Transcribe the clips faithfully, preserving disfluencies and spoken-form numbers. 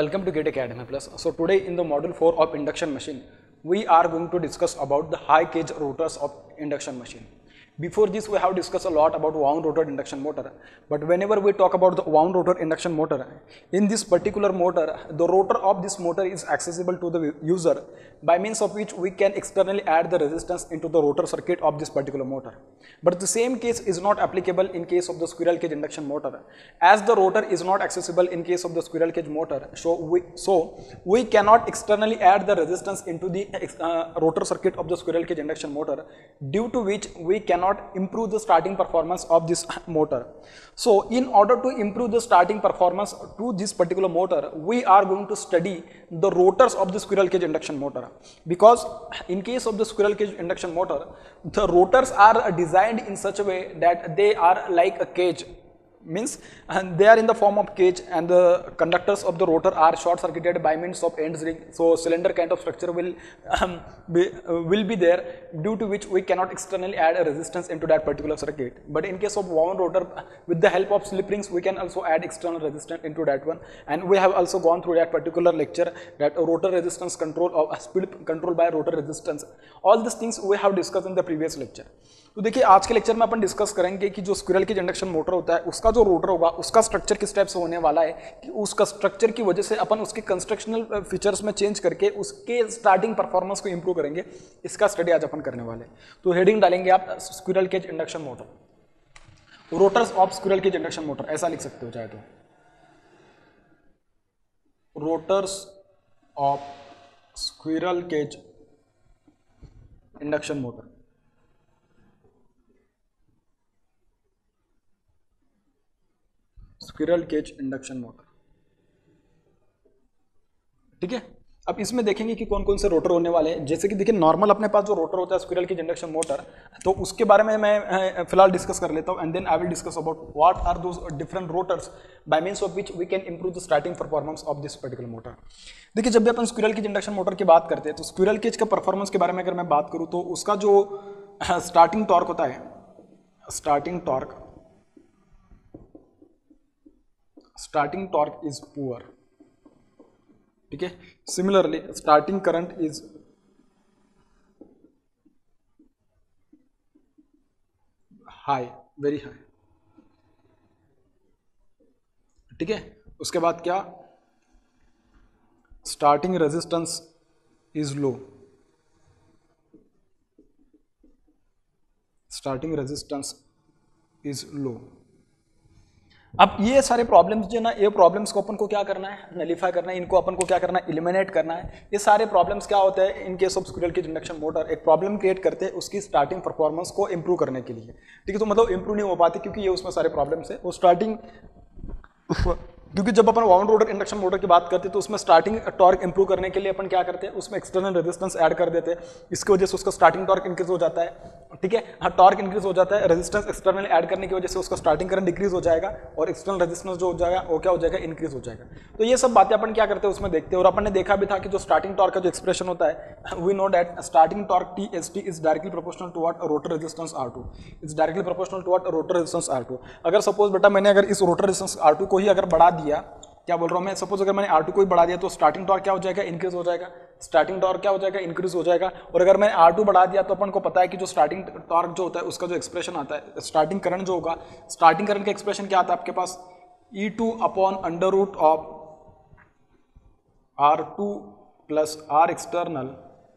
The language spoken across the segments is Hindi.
Welcome to Gate Academy Plus. So today in the module four of induction machine, we are going to discuss about the high cage rotors of induction machine. Before this we have discussed a lot about wound rotor induction motor, but whenever we talk about the wound rotor induction motor, in this particular motor, the rotor of this motor is accessible to the user by means of which we can externally add the resistance into the rotor circuit of this particular motor. But the same case is not applicable in case of the squirrel cage induction motor. As the rotor is not accessible in case of the squirrel cage motor, so we, so we cannot externally add the resistance into the uh, rotor circuit of the squirrel cage induction motor, due to which we cannot improve the starting performance of this motor. So in order to improve the starting performance to this particular motor, we are going to study the rotors of the squirrel cage induction motor, because in case of the squirrel cage induction motor, the rotors are designed in such a way that they are like a cage, means and they are in the form of cage, and the conductors of the rotor are short circuited by means of ends ring. So cylinder kind of structure will um, be, uh, will be there, due to which we cannot externally add a resistance into that particular circuit. But in case of wound rotor, with the help of slip rings, we can also add external resistance into that one, and we have also gone through that particular lecture, that rotor resistance control or speed control by rotor resistance. All these things we have discussed in the previous lecture. तो देखिए आज के लेक्चर में अपन डिस्कस करेंगे कि जो स्क्विरल केज इंडक्शन मोटर होता है, उसका जो रोटर होगा उसका स्ट्रक्चर किस टाइप से होने वाला है, कि उसका स्ट्रक्चर की वजह से अपन उसके कंस्ट्रक्शनल फीचर्स में चेंज करके उसके स्टार्टिंग परफॉर्मेंस को इंप्रूव करेंगे। इसका स्टडी आज अपन करने वाले हैं। तो हेडिंग डालेंगे आप squirrel cage induction motor, rotors of squirrel cage induction motor, ऐसा लिख सकते हो चाहे तो, rotors of squirrel cage induction motor. Squirrel cage induction motor, ठीक है। अब इसमें देखेंगे कि कौन कौन से रोटर होने वाले हैं। जैसे कि देखिए नॉर्मल अपने पास जो रोटर होता है स्क्विरल केज इंडक्शन मोटर, तो उसके बारे में मैं फिलहाल डिस्कस कर लेता हूं, and then I will discuss about what are those different rotors by means of which we can improve the starting performance of this particular motor. देखिए जब भी अपन स्क्विरल केज इंडक्शन मोटर की बात करते हैं, तो स्क्विरल केज का परफॉर्मेंस के बारे में अगर मैं बात करूं, तो उसका जो स्टार्टिंग टॉर्क होता है, starting torque starting torque is poor, ठीक है। Similarly starting current is high, very high, ठीक है। उसके बाद क्या, starting resistance is low, starting resistance is low। अब ये सारे प्रॉब्लम्स जो ना, ये प्रॉब्लम्स को अपन को क्या करना है, नलीफाई करना है, इनको अपन को क्या करना है, एलिमिनेट करना है। ये सारे प्रॉब्लम्स क्या होते हैं in case of squirrel cage induction motor, एक प्रॉब्लम क्रिएट करते हैं उसकी स्टार्टिंग परफॉर्मेंस को इंप्रूव करने के लिए, ठीक है। तो मतलब इंप्रूव नहीं हो पाती क्योंकि ये उसमें सारे प्रॉब्लम्स है। वो स्टार्टिंग, क्योंकि जब अपन वाउंड रोटर इंडक्शन मोटर की बात करते हैं तो उसमें स्टार्टिंग टॉर्क इंप्रूव करने के लिए अपन क्या करते हैं, उसमें एक्सटर्नल रेजिस्टेंस ऐड कर देते हैं। इसकी वजह से उसका स्टार्टिंग टॉर्क इंक्रीज हो जाता है, ठीक है। हाँ, टॉर्क इंक्रीज हो जाता है, रेजिस्टेंस एक्सटर्नल ऐड करने की वजह से उसका स्टार्टिंग करंट डिक्रीज हो जाएगा, और एक्सटर्नल रेजिस्टेंस जो हो जाएगा वो क्या हो जाएगा, इंक्रीज हो जाएगा। तो ये सब बातें अपन क्या करते हैं उसमें देखते हैं। और अपन ने देखा भी था कि जो स्टार्टिंग टॉर्क का जो एक्सप्रेशन होता है, we know that starting torque T S T is directly proportional to what, rotor resistance R two is directly proportional to what, rotor resistance R two. अगर सपोज बेटा मैंने अगर इस रोटर रेजिस्टेंस आर टू को ही अगर बढ़ा दिया, क्या बोल रहा हूं मैं, सपोज अगर मैंने आर टू को ही बढ़ा दिया तो स्टार्टिंग टॉर्क क्या हो जाएगा, इंक्रीज हो जाएगा। स्टार्टिंग टॉर्क क्या हो जाएगा, इंक्रीज हो जाएगा। और अगर मैंने आर टू बढ़ा दिया तो अपन को पता है कि जो स्टार्टिंग टॉर्क जो होता है उसका जो एक्सप्रेशन आता है, स्टार्टिंग करंट जो होगा, स्टार्टिंग करंट का एक्सप्रेशन क्या आता है आपके पास, E two upon under root of R two plus R external,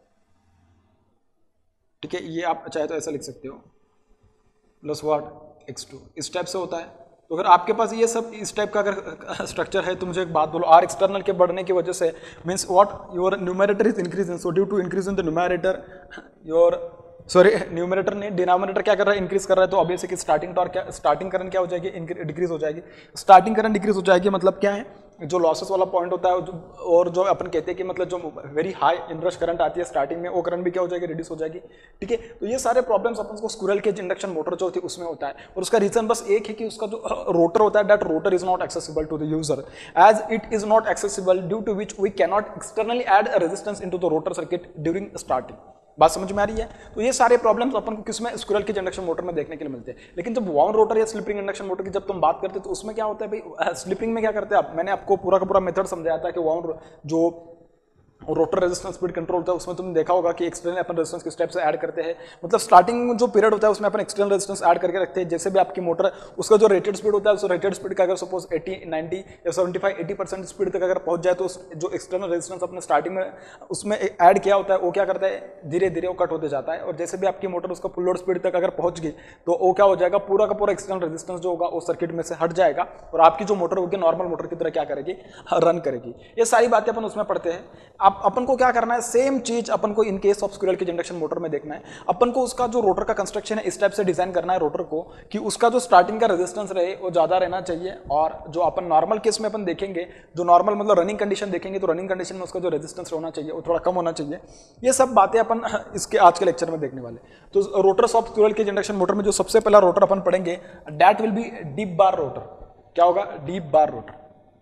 ठीक है। ये आप चाहे तो ऐसा लिख सकते हो, प्लस व्हाट एक्स टू, इस टाइप से होता है। तो अगर आपके पास ये सब इस टाइप का अगर स्ट्रक्चर है, तो मुझे एक बात बोलो, आर एक्सटर्नल के बढ़ने की वजह से means what, your numerator is increasing, so due to increase in the numerator your, sorry numerator ने डिनोमिनेटर क्या कर रहा है, इंक्रीज कर रहा है। तो ऑब्वियसली स्टार्टिंग टॉर्क क्या, स्टार्टिंग करंट क्या हो जाएगी, डिक्रीज हो जाएगी। स्टार्टिंग करंट डिक्रीज हो जाएगी मतलब क्या है, जो लॉसेस वाला पॉइंट होता है, और जो अपन कहते हैं कि मतलब जो वेरी हाई इनरश करंट आती है स्टार्टिंग में, वो करंट भी क्या हो जाएगी, रिड्यूस हो जाएगी, ठीक है। तो ये सारे प्रॉब्लम्स अपन को स्क्विरल केज इंडक्शन मोटर जो होती है उसमें होता है। और उसका रीजन बस एक है कि उसका जो रोटर होता है, that rotor is not accessible to the user, as it is not accessible due to which we cannot externally add a resistance into the rotor circuit during starting. बात समझ में आ रही है? तो ये सारे प्रॉब्लम्स अपन को किसमें, स्क्विरल केज इंडक्शन मोटर में देखने के लिए मिलते हैं। लेकिन जब वाउंड रोटर या स्लिपिंग इंडक्शन मोटर की जब तुम बात करते हो तो उसमें क्या होता है भाई, स्लिपिंग में क्या करते हैं आप, मैंने आपको पूरा का पूरा मेथड समझाया था कि वाउंड जो रोटर रेजिस्टेंस स्पीड कंट्रोल होता है उसमें तुमने देखा होगा कि एक्सटर्नल अपन रेजिस्टेंस किस टाइप से ऐड करते हैं, मतलब स्टार्टिंग जो पीरियड होता है उसमें अपन एक्सटर्नल रेजिस्टेंस ऐड करके रखते हैं। जैसे भी आपकी मोटर उसका जो रेटेड स्पीड होता है उस रेटेड स्पीड का अगर सपोज अस्सी, नब्बे या पचहत्तर, अस्सी परसेंट स्पीड तक अगर पहुंच जाए तो जो एक्सटर्नल रेजिस्टेंस अपने स्टार्टिंग में उसमें ऐड किया होता है वो क्या करता है, धीरे धीरे वो कट होते जाता है। और जैसे भी आपकी मोटर उसका फुल लोड स्पीड तक अगर पहुंच गई तो वो क्या हो जाएगा, पूरा का पूरा एक्सटर्नल रेजिस्टेंस जो होगा वो सर्किट में से हट जाएगा और आपकी जो मोटर होगी नॉर्मल मोटर की तरह क्या करेगी, रन करेगी। ये सारी बातें अपन उसमें पढ़ते हैं। आप अपन को क्या करना है, सेम चीज अपन को in case of squirrel cage induction motor में देखना है। अपन को उसका जो रोटर का कंस्ट्रक्शन है इस टाइप से डिजाइन करना है रोटर को कि उसका जो स्टार्टिंग का रेजिस्टेंस रहे वो ज्यादा रहना चाहिए, और जो अपन नॉर्मल केस में अपन देखेंगे, जो नॉर्मल मतलब रनिंग कंडीशन देखेंगे तो रनिंग कंडीशन में उसका जो रेजिस्टेंस होना चाहिए वो थोड़ा कम होना चाहिए। ये सब बातें अपन इसके आज के लेक्चर में देखने वाले। तो rotors of squirrel cage induction motor में जो सबसे पहला रोटर अपन पढ़ेंगे that will be deep bar rotor. क्या होगा, deep bar rotor.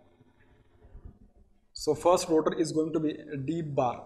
So first rotor is going to be deep bar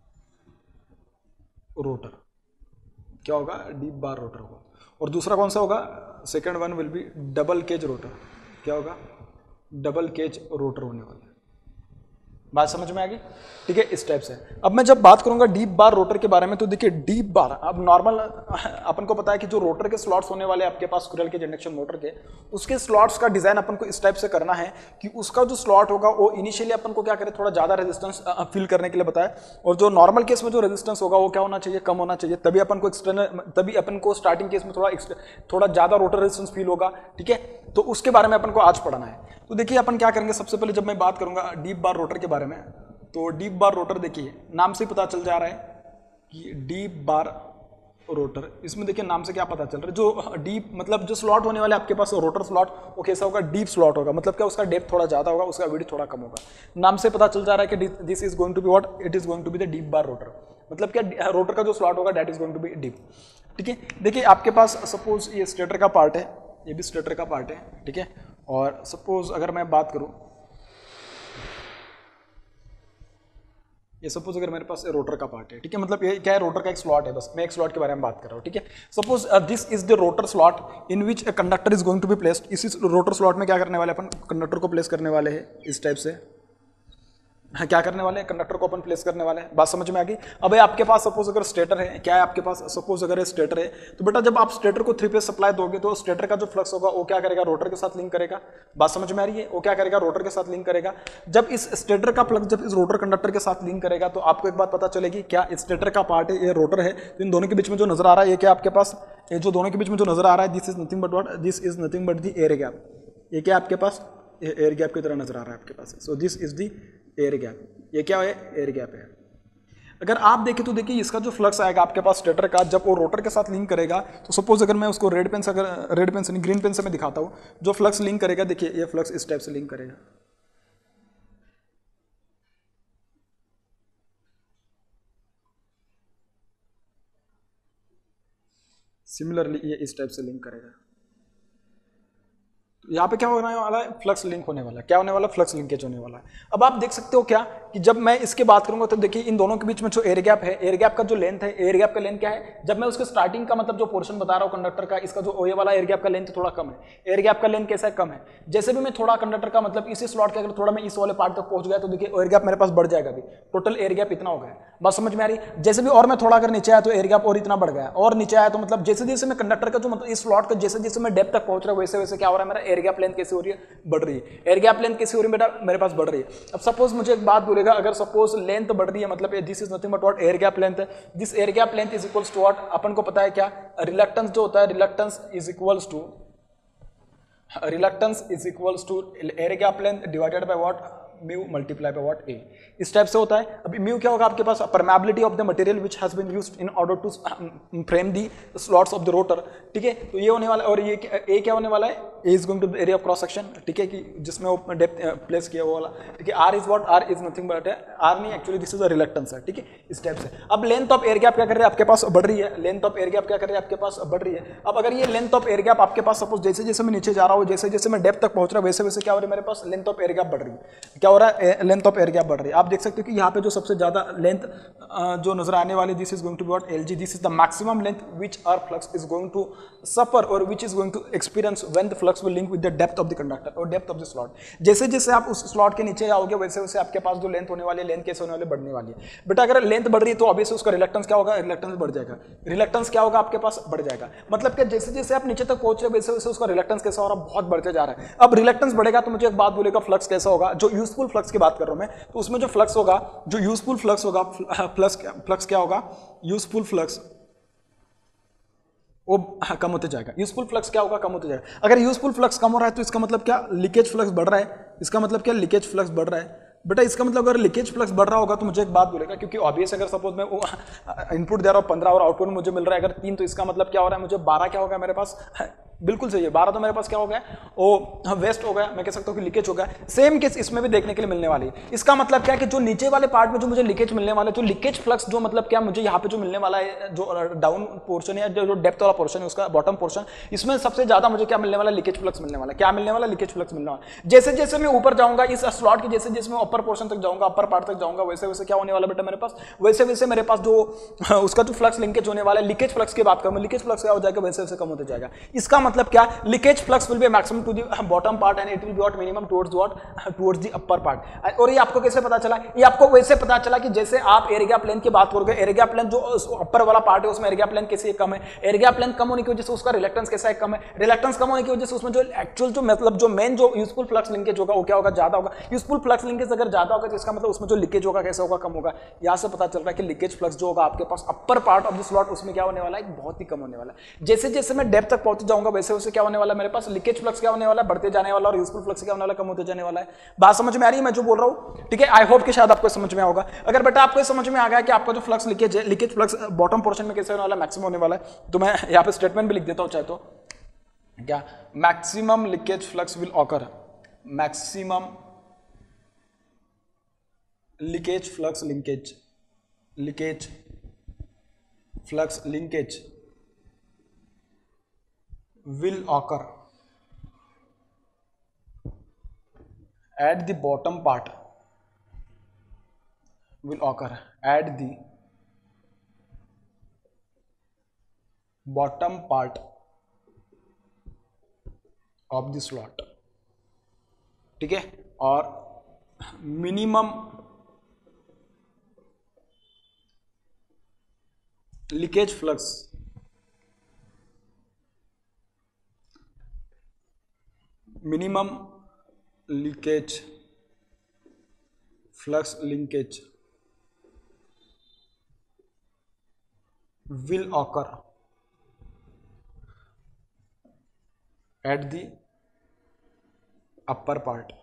rotor. क्या होगा, डीप बार रोटर होगा। और दूसरा कौन सा होगा, second one will be double cage rotor. क्या होगा, डबल केज रोटर होने वाला है। बात समझ में आ गई? ठीक है, इस टाइप से। अब मैं जब बात करूंगा डीप बार रोटर के बारे में तो देखिए डीप बार, अब नॉर्मल अपन को पता है कि जो रोटर के स्लॉट्स होने वाले आपके पास स्क्विरल केज इंडक्शन मोटर के, उसके स्लॉट्स का डिजाइन अपन को इस टाइप से करना है कि उसका जो स्लॉट होगा वो इनिशियली अपन को क्या करे, थोड़ा ज्यादा रेजिस्टेंस फील करने के लिए बताए, और जो नॉर्मल केस में जो रेजिस्टेंस होगा वो क्या होना चाहिए, कम होना चाहिए। तभी अपन को एक्सटर्नल, तभी अपन को स्टार्टिंग केस में थोड़ा थोड़ा ज्यादा रोटर रेजिस्टेंस फील होगा। ठीक है, तो उसके बारे में अपन को आज पढ़ना है। तो देखिए अपन क्या करेंगे, सबसे पहले जब मैं बात करूंगा डीप बार रोटर के बारे में, तो डीप बार रोटर देखिए नाम से पता चल जा रहा है कि डीप बार रोटर, इसमें देखिए नाम से क्या पता चल रहा है, जो डीप मतलब जो स्लॉट होने वाले आपके पास रोटर स्लॉट वो कैसा होगा, डीप स्लॉट होगा। मतलब क्या, उसका डेप्थ थोड़ा ज्यादा होगा, उसका विड्थ थोड़ा कम होगा। नाम से पता चल जा रहा है कि this is going to be what, it is going to be the deep bar rotor. मतलब क्या, रोटर का जो स्लॉट होगा that is going to be deep. ठीक है, देखिए आपके पास सपोज ये स्टेटर का पार्ट है, ये भी स्टेटर का पार्ट है। ठीक है, और सपोज अगर मैं बात करूं, ये सपोज अगर मेरे पास रोटर का पार्ट है। ठीक है, मतलब ये क्या है, रोटर का एक स्लॉट है, बस मैं एक स्लॉट के बारे में बात कर रहा हूँ। ठीक है, suppose this is the rotor slot in which a conductor is going to be placed. इसी रोटर स्लॉट में क्या करने वाले अपन, कंडक्टर को प्लेस करने वाले हैं इस टाइप से। हाँ, क्या करने वाले हैं, कंडक्टर को अपन प्लेस करने वाले हैं। बात समझ में आ गई? अब आपके पास सपोज अगर स्टेटर है, क्या है आपके पास, सपोज अगर स्टेटर है तो बेटा जब आप स्टेटर को थ्री फेज सप्लाई दोगे तो स्टेटर का जो फ्लक्स होगा वो क्या करेगा, रोटर के साथ लिंक करेगा। बात समझ में आ रही है? वो क्या करेगा, रोटर के साथ लिंक करेगा। जब इस स्टेटर का फ्लक्स जब इस रोटर कंडक्टर के साथ लिंक करेगा तो आपको एक बात पता चलेगी, क्या स्टेटर का पार्ट है, ये रोटर है, तो इन दोनों के बीच में जो नजर आ रहा है ये क्या आपके पास, ये जो दोनों के बीच में जो नजर आ रहा है this is nothing but what, this is nothing but the air gap. ये क्या आपके पास, ये एयर गैप की तरह नजर आ रहा है आपके पास। So this is the air gap. ये क्या है, एयर गैप है। अगर आप देखें तो देखिए इसका जो फ्लक्स आएगा आपके पास स्टेटर का, जब वो रोटर के साथ लिंक करेगा तो सपोज अगर मैं उसको रेड पेन से, अगर रेड पेन से नहीं ग्रीन पेन से मैं दिखाता हूं, जो फ्लक्स लिंक करेगा, देखिए ये फ्लक्स इस टाइप से लिंक करेगा। सिमिलरली ये इस टाइप से लिंक करेगा। तो यहाँ पे क्या होने वाला है, फ्लक्स लिंक होने वाला है। क्या होने वाला, फ्लक्स लिंकेज होने वाला है। अब आप देख सकते हो क्या कि जब मैं इसके बात करूंगा तो देखिए इन दोनों के बीच में जो एयर गैप है, एयर गैप का जो लेंथ है, एयर गैप का लेंथ क्या है, जब मैं उसके स्टार्टिंग का मतलब जो पोर्शन बता रहा हूँ कंडक्टर का, इसका जो ये वाला एयर गैप का लेंथ थोड़ा कम है। एयर गैप का लेंथ कैसा है, कम है। जैसे भी मैं थोड़ा कंडक्टर का मतलब इसी स्लॉट के अगर थोड़ा मैं इस वाले पार्ट तक पहुंच गया तो देखिए एयर गैप मेरे पास बढ़ जाएगा। अभी टोटल एयर गैप इतना हो गया। बात समझ में आ रही? जैसे भी और मैं थोड़ा अगर नीचे आया तो एयर गैप और इतना बढ़ गया, और नीचे आया तो मतलब जैसे जैसे मैं कंडक्टर का जो मतलब इस स्लॉट का जैसे जैसे मैं डेप्थ तक पहुंच रहा हूं वैसे वैसे क्या हो रहा है, मेरा एयर गैप लेंथ कैसे हो रही है, बढ़ रही है। एयर गैप लेंथ कैसे हो रही है बेटा, मेरे पास बढ़ रही है। अब सपोज मुझे एक बात बोलेगा, अगर सपोज लेंथ बढ़ रही है मतलब this is nothing but what, air gap length है। This air gap length is equals to what, अपन को पता है क्या, रिलक्टेंस जो होता है, reluctance is equals to reluctance is equals to air gap length divided by what, mu multiply by what, A. इस टाइप से होता है। अभी म्यू क्या होगा आपके पास, permeability of the material which has been used in order to frame the slots of the rotor. ठीक है, तो ये होने वाला, और ये ए क्या होने वाला है, A is going to area of cross section. ठीक है, कि जिसमें वो डेप्थ प्लेस किया वो वाला। ठीक है, R is what, R is nothing but, R नहीं actually this is a reluctance है। ठीक है, इस टाइप से। अब लेंथ ऑफ एयर गैप क्या कर रहे हैं आपके पास, बढ़ रही है। लेंथ ऑफ एयर गैप क्या कर रहे हैं आपके पास, बढ़ रही है। अब अगर ये लेंथ ऑफ एयर गैप आपके पास सपोज जैसे जैसे मैं नीचे जा रहा हूँ, जैसे जैसे मैं डेप्थ तक पहुंच रहा हूँ वैसे वैसे क्या हो रहा है, मेरे पास लेंथ ऑफ एयर गैप बढ़ रही है। क्या हो रहा है, लेंथ ऑफ एयर गैप बढ़ रही है। आप देख सकते हो कि यहाँ पे जो सबसे ज्यादा लेंथ जो नजर आने वाली, this is going to be what L G, this is the maximum length which our flux is going to suffer और which is going to experience when the flux will link with the depth of the conductor और डेप्थ ऑफ द स्लॉट। जैसे जैसे आप उस स्लॉट के नीचे आओगे वैसे वैसे आपके पास जो लेंथ होने वाली है, लेंथ कैसे होने वाली, बढ़ने वाली है। बट अगर लेंथ बढ़ रही है तो ऑब्वियसली उसका रिलक्टेंस क्या होगा, रिलक्टेंस बढ़ जाएगा। रिलक्टेंस क्या होगा आपके पास, बढ़ जाएगा। मतलब कि जैसे जैसे आप नीचे तक पहुंच रहे वैसे वैसे उसका रिलक्टेंस कैसा हो रहा है, बहुत बढ़ते जा रहा है। अब रिलक्टेंस बढ़ेगा तो मुझे एक बात बोलेगा फ्लक्स कैसा होगा, जो यूजफुल फ्लक्स की बात कर रहा हूं मैं, तो उसमें जो फ्लक्स होगा, जो यूजफुल फ्लक्स होगा, फ्लक्स फ्लक्स क्या होगा, यूजफुल फ्लक्स वो कम होते जाएगा। यूजफुल फ्लक्स क्या होगा, कम होते जाएगा। अगर यूजफुल फ्लक्स कम हो रहा है तो इसका मतलब क्या, लीकेज फ्लक्स बढ़ रहा है। इसका मतलब क्या, लीकेज फ्लक्स बढ़ रहा है। बेटा इसका मतलब अगर लीकेज फ्लक्स बढ़ रहा होगा तो मुझे एक बात बोलेगा, क्योंकि ऑब्वियस अगर सपोज मैं इनपुट दे रहा हूँ पंद्रह और आउटपुट मुझे मिल रहा है अगर तीन, तो इसका मतलब क्या हो रहा है, मुझे बारह क्या होगा मेरे पास, बिल्कुल सही है, बारह तो मेरे पास क्या हो गया, वो वेस्ट हो गया, मैं कह सकता हूँ कि लीकेज हो गया। सेम केस इसमें भी देखने के लिए मिलने वाली है। इसका मतलब क्या है कि जो नीचे वाले पार्ट में जो मुझे लीकेज मिलने वाला है, जो लीकेज फ्लक्स जो मतलब क्या मुझे यहाँ पे जो मिलने वाला है, जो डाउन पोर्शन है, जो डेप्थ वाला पोर्शन है उसका बॉटम पोर्शन, इसमें सबसे ज्यादा मुझे क्या मिलने वाला, लीकेज फ्लक्स मिलने वाला। क्या मिलने वाला, लीकेज फ्लक्स मिलने वाला। जैसे जैसे मैं ऊपर जाऊंगा इस स्लॉट के, जैसे जैसे मैं अपर पोर्शन तक जाऊंगा, अपर पार्ट तक जाऊंगा, वैसे वैसे क्या होने वाला बेटा मेरे पास, वैसे वैसे मेरे पास जो उसका जो फ्लक्स लिंकेज होने वाला है, लीकेज फ्लक्स की बात करूं, लीकेज फ्लक्स क्या हो जाएगा, वैसे वैसे कम होते जाएगा। इसका मतलब क्या, leakage flux will be maximum to the bottom part and it will be what minimum towards what towards the upper part। और ये आपको कैसे पता चला, ये आपको वैसे पता चला कि जैसे आप एयर गैप लेंथ की बात करोगे, एयर गैप लेंथ जो अपर वाला पार्ट है उसमें एयर गैप लेंथ कैसे कम है, एयर गैप लेंथ कम होने की वजह से उसका रिलक्टेंस कैसा है, कम है। रिलक्टेंस कम होने की वजह से उसमें जो एक्चुअल जो मतलब जो मेन जो यूजफुल फ्लक्स लिंकेज होगा वो क्या होगा, ज्यादा होगा। यूजफुल फ्लक्स लिंकेज अगर ज्यादा होगा तो इसका मतलब उसमें जो लीकेज होगा कैसा होगा, कम होगा। यहां से पता चल रहा है कि लीकेज फ्लक्स जो होगा आपके पास upper part of the slot उसमें क्या होने वाला है, बहुत ही कम होने वाला है। जैसे जैसे मैं डेप्थ तक पहुंच जाऊंगा वैसे वैसे क्या होने वाला है, मेरे पास लीकेज फ्लक्स क्या होने वाला है, बढ़ते जाने वाला, और यूजफुल फ्लक्स क्या होने वाला, कम होते जाने वाला है। बात समझ में आ रही है मैं जो बोल रहा हूं, ठीक है। आई होप कि शायद आपको समझ में होगा। अगर बेटा आपको समझ में आ गया कि आपका जो फ्लक्स लीकेज है, लीकेज फ्लक्स बॉटम पोर्शन में कैसे होने वाला, मैक्सिमम होने वाला है, तो मैं यहां पे स्टेटमेंट भी लिख देता हूं चाहे तो, क्या, maximum leakage flux will occur, maximum leakage flux linkage, leakage flux linkage will occur at the bottom part, will occur at the bottom part of the slot, ठीक है। और minimum leakage flux minimum leakage flux linkage will occur at the upper part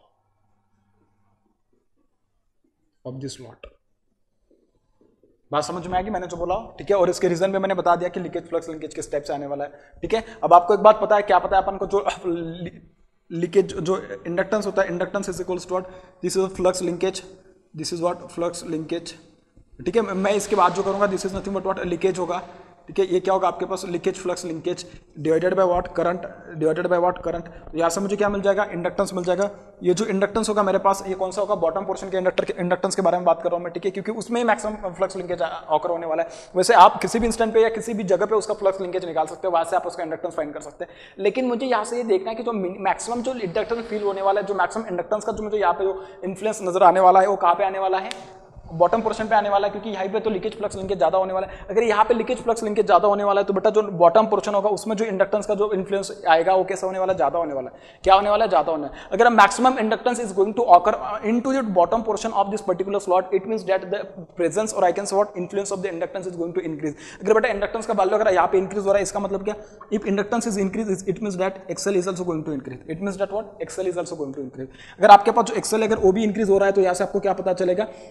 of the slot। बात समझ में आएगी मैंने जो बोला, ठीक है। और इसके रीजन में मैंने बता दिया कि लीकेज फ्लक्स लिंकेज किस टाइप से आने वाला है, ठीक है। अब आपको एक बात पता है, क्या पता है अपन को, जो लीकेज जो इंडक्टेंस होता है, inductance is equals to what, this is flux linkage, this is what flux linkage, ठीक है। मैं इसके बाद जो करूंगा this is nothing but what leakage होगा, ठीक है। ये क्या होगा आपके पास, leakage flux linkage divided by what, current, divided by what, current. यहाँ से मुझे क्या मिल जाएगा, इंडक्टेंस मिल जाएगा। ये जो इंडक्टेंस होगा मेरे पास, ये कौन सा होगा, बॉटम पोर्शन के इंडक्टर के इंडक्टेंस के बारे में बात कर रहा हूँ मैं, ठीक है, क्योंकि उसमें ही मैक्सिमम फ्लक्स लिंकेज ऑकर होने वाला है। वैसे आप किसी भी इंस्टेंट पे या किसी भी जगह पे उसका फ्लक्स लिंकेज निकाल सकते हो, वहां से आप उसका इंडक्टेंस फाइंड कर सकते हैं। लेकिन मुझे यहाँ से ये देखना है कि जो मैक्सिमम जो इंडक्टेंस फील होने वाला है, जो मैक्सिमम इंडक्टेंस का जो मुझे यहाँ पे जो इन्फ्लुएंस नजर आने वाला है, वो कहाँ पे आने वाला है, बॉटम पोर्शन पे आने वाला है, क्योंकि यहाँ पे तो लीकेज फ्लक्स लिंकेज ज्यादा होने वाला है। अगर यहाँ पे लीकेज फ्लक्स लिंकेज ज्यादा होने वाला है तो बेटा जो बॉटम पोर्शन होगा उसमें जो इंडक्टेंस का जो इन्फ्लुएंस आएगा वो कैसा होने वाला है, ज्यादा होने वाला है। क्या होने वाला है, ज्यादा होने वाला है। अगर maximum inductance is going to occur into the bottom portion of this particular slot, it means that the presence और I can say what influence of the inductance is going to increase. अगर बेटा इंडक्टेंस का वैल्यू अगर यहाँ पे इंक्रीज हो रहा है, इसका मतलब क्या, if inductance is increase it means that XL is also going to increase, it means that what XL is also going to increase. अगर आपके पास जो एक्सएल अगर वो भी इंक्रीज हो रहा है तो यहाँ से आपको क्या पता चलेगा,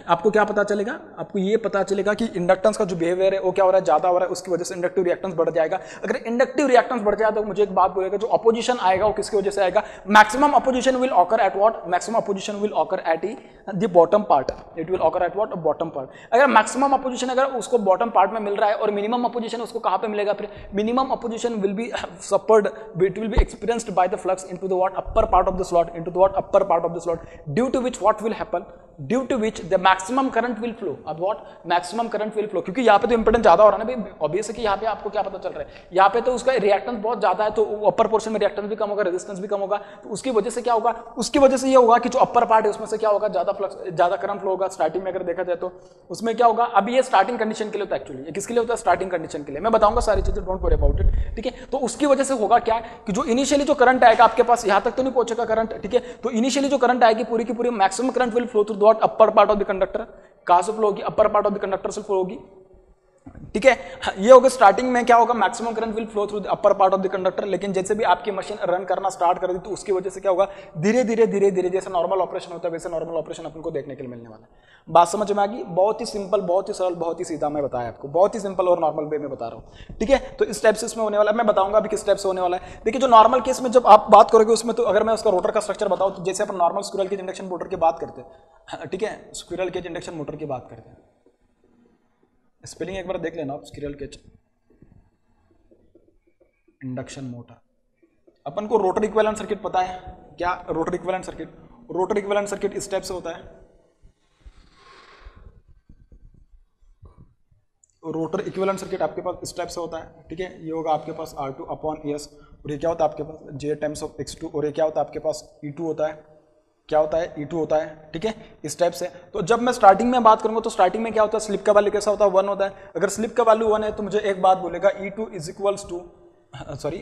आपको क्या पता चलेगा, आपको ये पता चलेगा कि इंडक्टेंस का जो बिहेवियर है वो क्या हो रहा है, ज्यादा हो रहा है, उसकी वजह से इंडक्टिव रिएक्टेंस बढ़ जाएगा। अगर इंडक्टिव रिएक्टेंस बढ़ जाए तो मुझे एक बात बोलेगा, जो अपोजिशन आएगा वो किसकी वजह से आएगा, maximum opposition will occur at what, maximum opposition will occur at the bottom part, it will occur at what, bottom part. अगर मैक्सिमम अपोजिशन अगर उसको बॉटम पार्ट में मिल रहा है और मिनिमम अपोजिशन उसको कहां पे मिलेगा, फिर minimum opposition will be suffered, it will be experienced by the flux into the what, upper part of the slot, into the what, upper part of the slot, due to which what will happen, due to which the maximum current will flow. अब what, maximum current will flow, क्योंकि यहाँ पे तो इंपेडेंस ज्यादा हो रहा है ना भाई, ऑब्वियस है कि यहाँ पे आपको क्या पता चल रहा है, यहाँ पे तो उसका रिएक्टेंस बहुत ज्यादा है, तो अपर पोर्शन में रिएक्टेंस भी कम होगा, रेजिस्टेंस भी कम होगा, तो उसकी वजह से क्या होगा, उसकी वजह से ये होगा कि जो अपर पार्ट है उसमें से क्या होगा, ज्यादा फ्लक्स, ज्यादा करंट फ्लो होगा। स्टार्टिंग में अगर देखा जाए तो उसमें क्या होगा, अब ये स्टार्टिंग कंडीशन के लिए होता है, एक्चुअली ये किसके लिए होता है, स्टार्टिंग कंडीशन के लिए। मैं बताऊंगा सारी चीजें, डोंट वरी अबाउट इट, ठीक है। तो उसकी वजह से होगा क्या कि जो इनिशियली जो करंट आएगा आपके पास, यहां तक तो नहीं पहुंचेगा करंट, ठीक है, तो इनिशियली जो करंट आएगी पूरी की पूरी maximum current will flow through the upper part of the conductor. कहां से फ्लो होगी, upper part of the conductor से फ्लो होगी, ठीक है। ये होगा स्टार्टिंग में क्या होगा, maximum current will flow through the upper part of the conductor, लेकिन जैसे भी आपकी मशीन रन करना स्टार्ट कर दी तो उसकी वजह से क्या होगा, धीरे धीरे धीरे धीरे जैसे नॉर्मल ऑपरेशन होता है वैसे नॉर्मल ऑपरेशन अपन को देखने के लिए मिलने वाला है। बात समझ में आ गई, बहुत ही सिंपल, बहुत ही सरल, बहुत ही सीधा मैं बताया आपको, बहुत ही सिंपल और नॉर्मल वे में बता रहा हूँ, ठीक है। तो इस टाइप से इसमें होने वाला है, मैं बताऊंगा अभी किस टाइप से होने वाला है। देखिए जो नॉर्मल केस में जब आप बात करोगे उसमें, तो अगर मैं उसका रोटर का स्ट्रक्चर बताऊं तो जैसे अपन normal squirrel cage induction motor की बात करते हैं, ठीक है, स्क्विरल केज इंडक्शन मोटर की बात करते हैं, स्पेलिंग एक बार देख लेना आप, स्क्विरल केज इंडक्शन मोटर। अपन को रोटर इक्विवेलेंट सर्किट पता है क्या, rotor equivalent circuit, rotor equivalent circuit इस टाइप से होता है, रोटर इक्विवेलेंट सर्किट आपके पास इस टाइप से होता है, ठीक है। ये होगा आपके पास आर टू अपॉन एस, और ये क्या होता है आपके पास J times of X two, और ये क्या होता है आपके पास ई टू होता है, क्या होता है, ई टू होता है, ठीक है, इस टाइप से। तो जब मैं स्टार्टिंग में बात करूंगा तो स्टार्टिंग में क्या होता है, स्लिप का वैल्यू कैसा होता है, वन होता है। अगर स्लिप का वैल्यू वन है तो मुझे एक बात बोलेगा, E two is equals to, sorry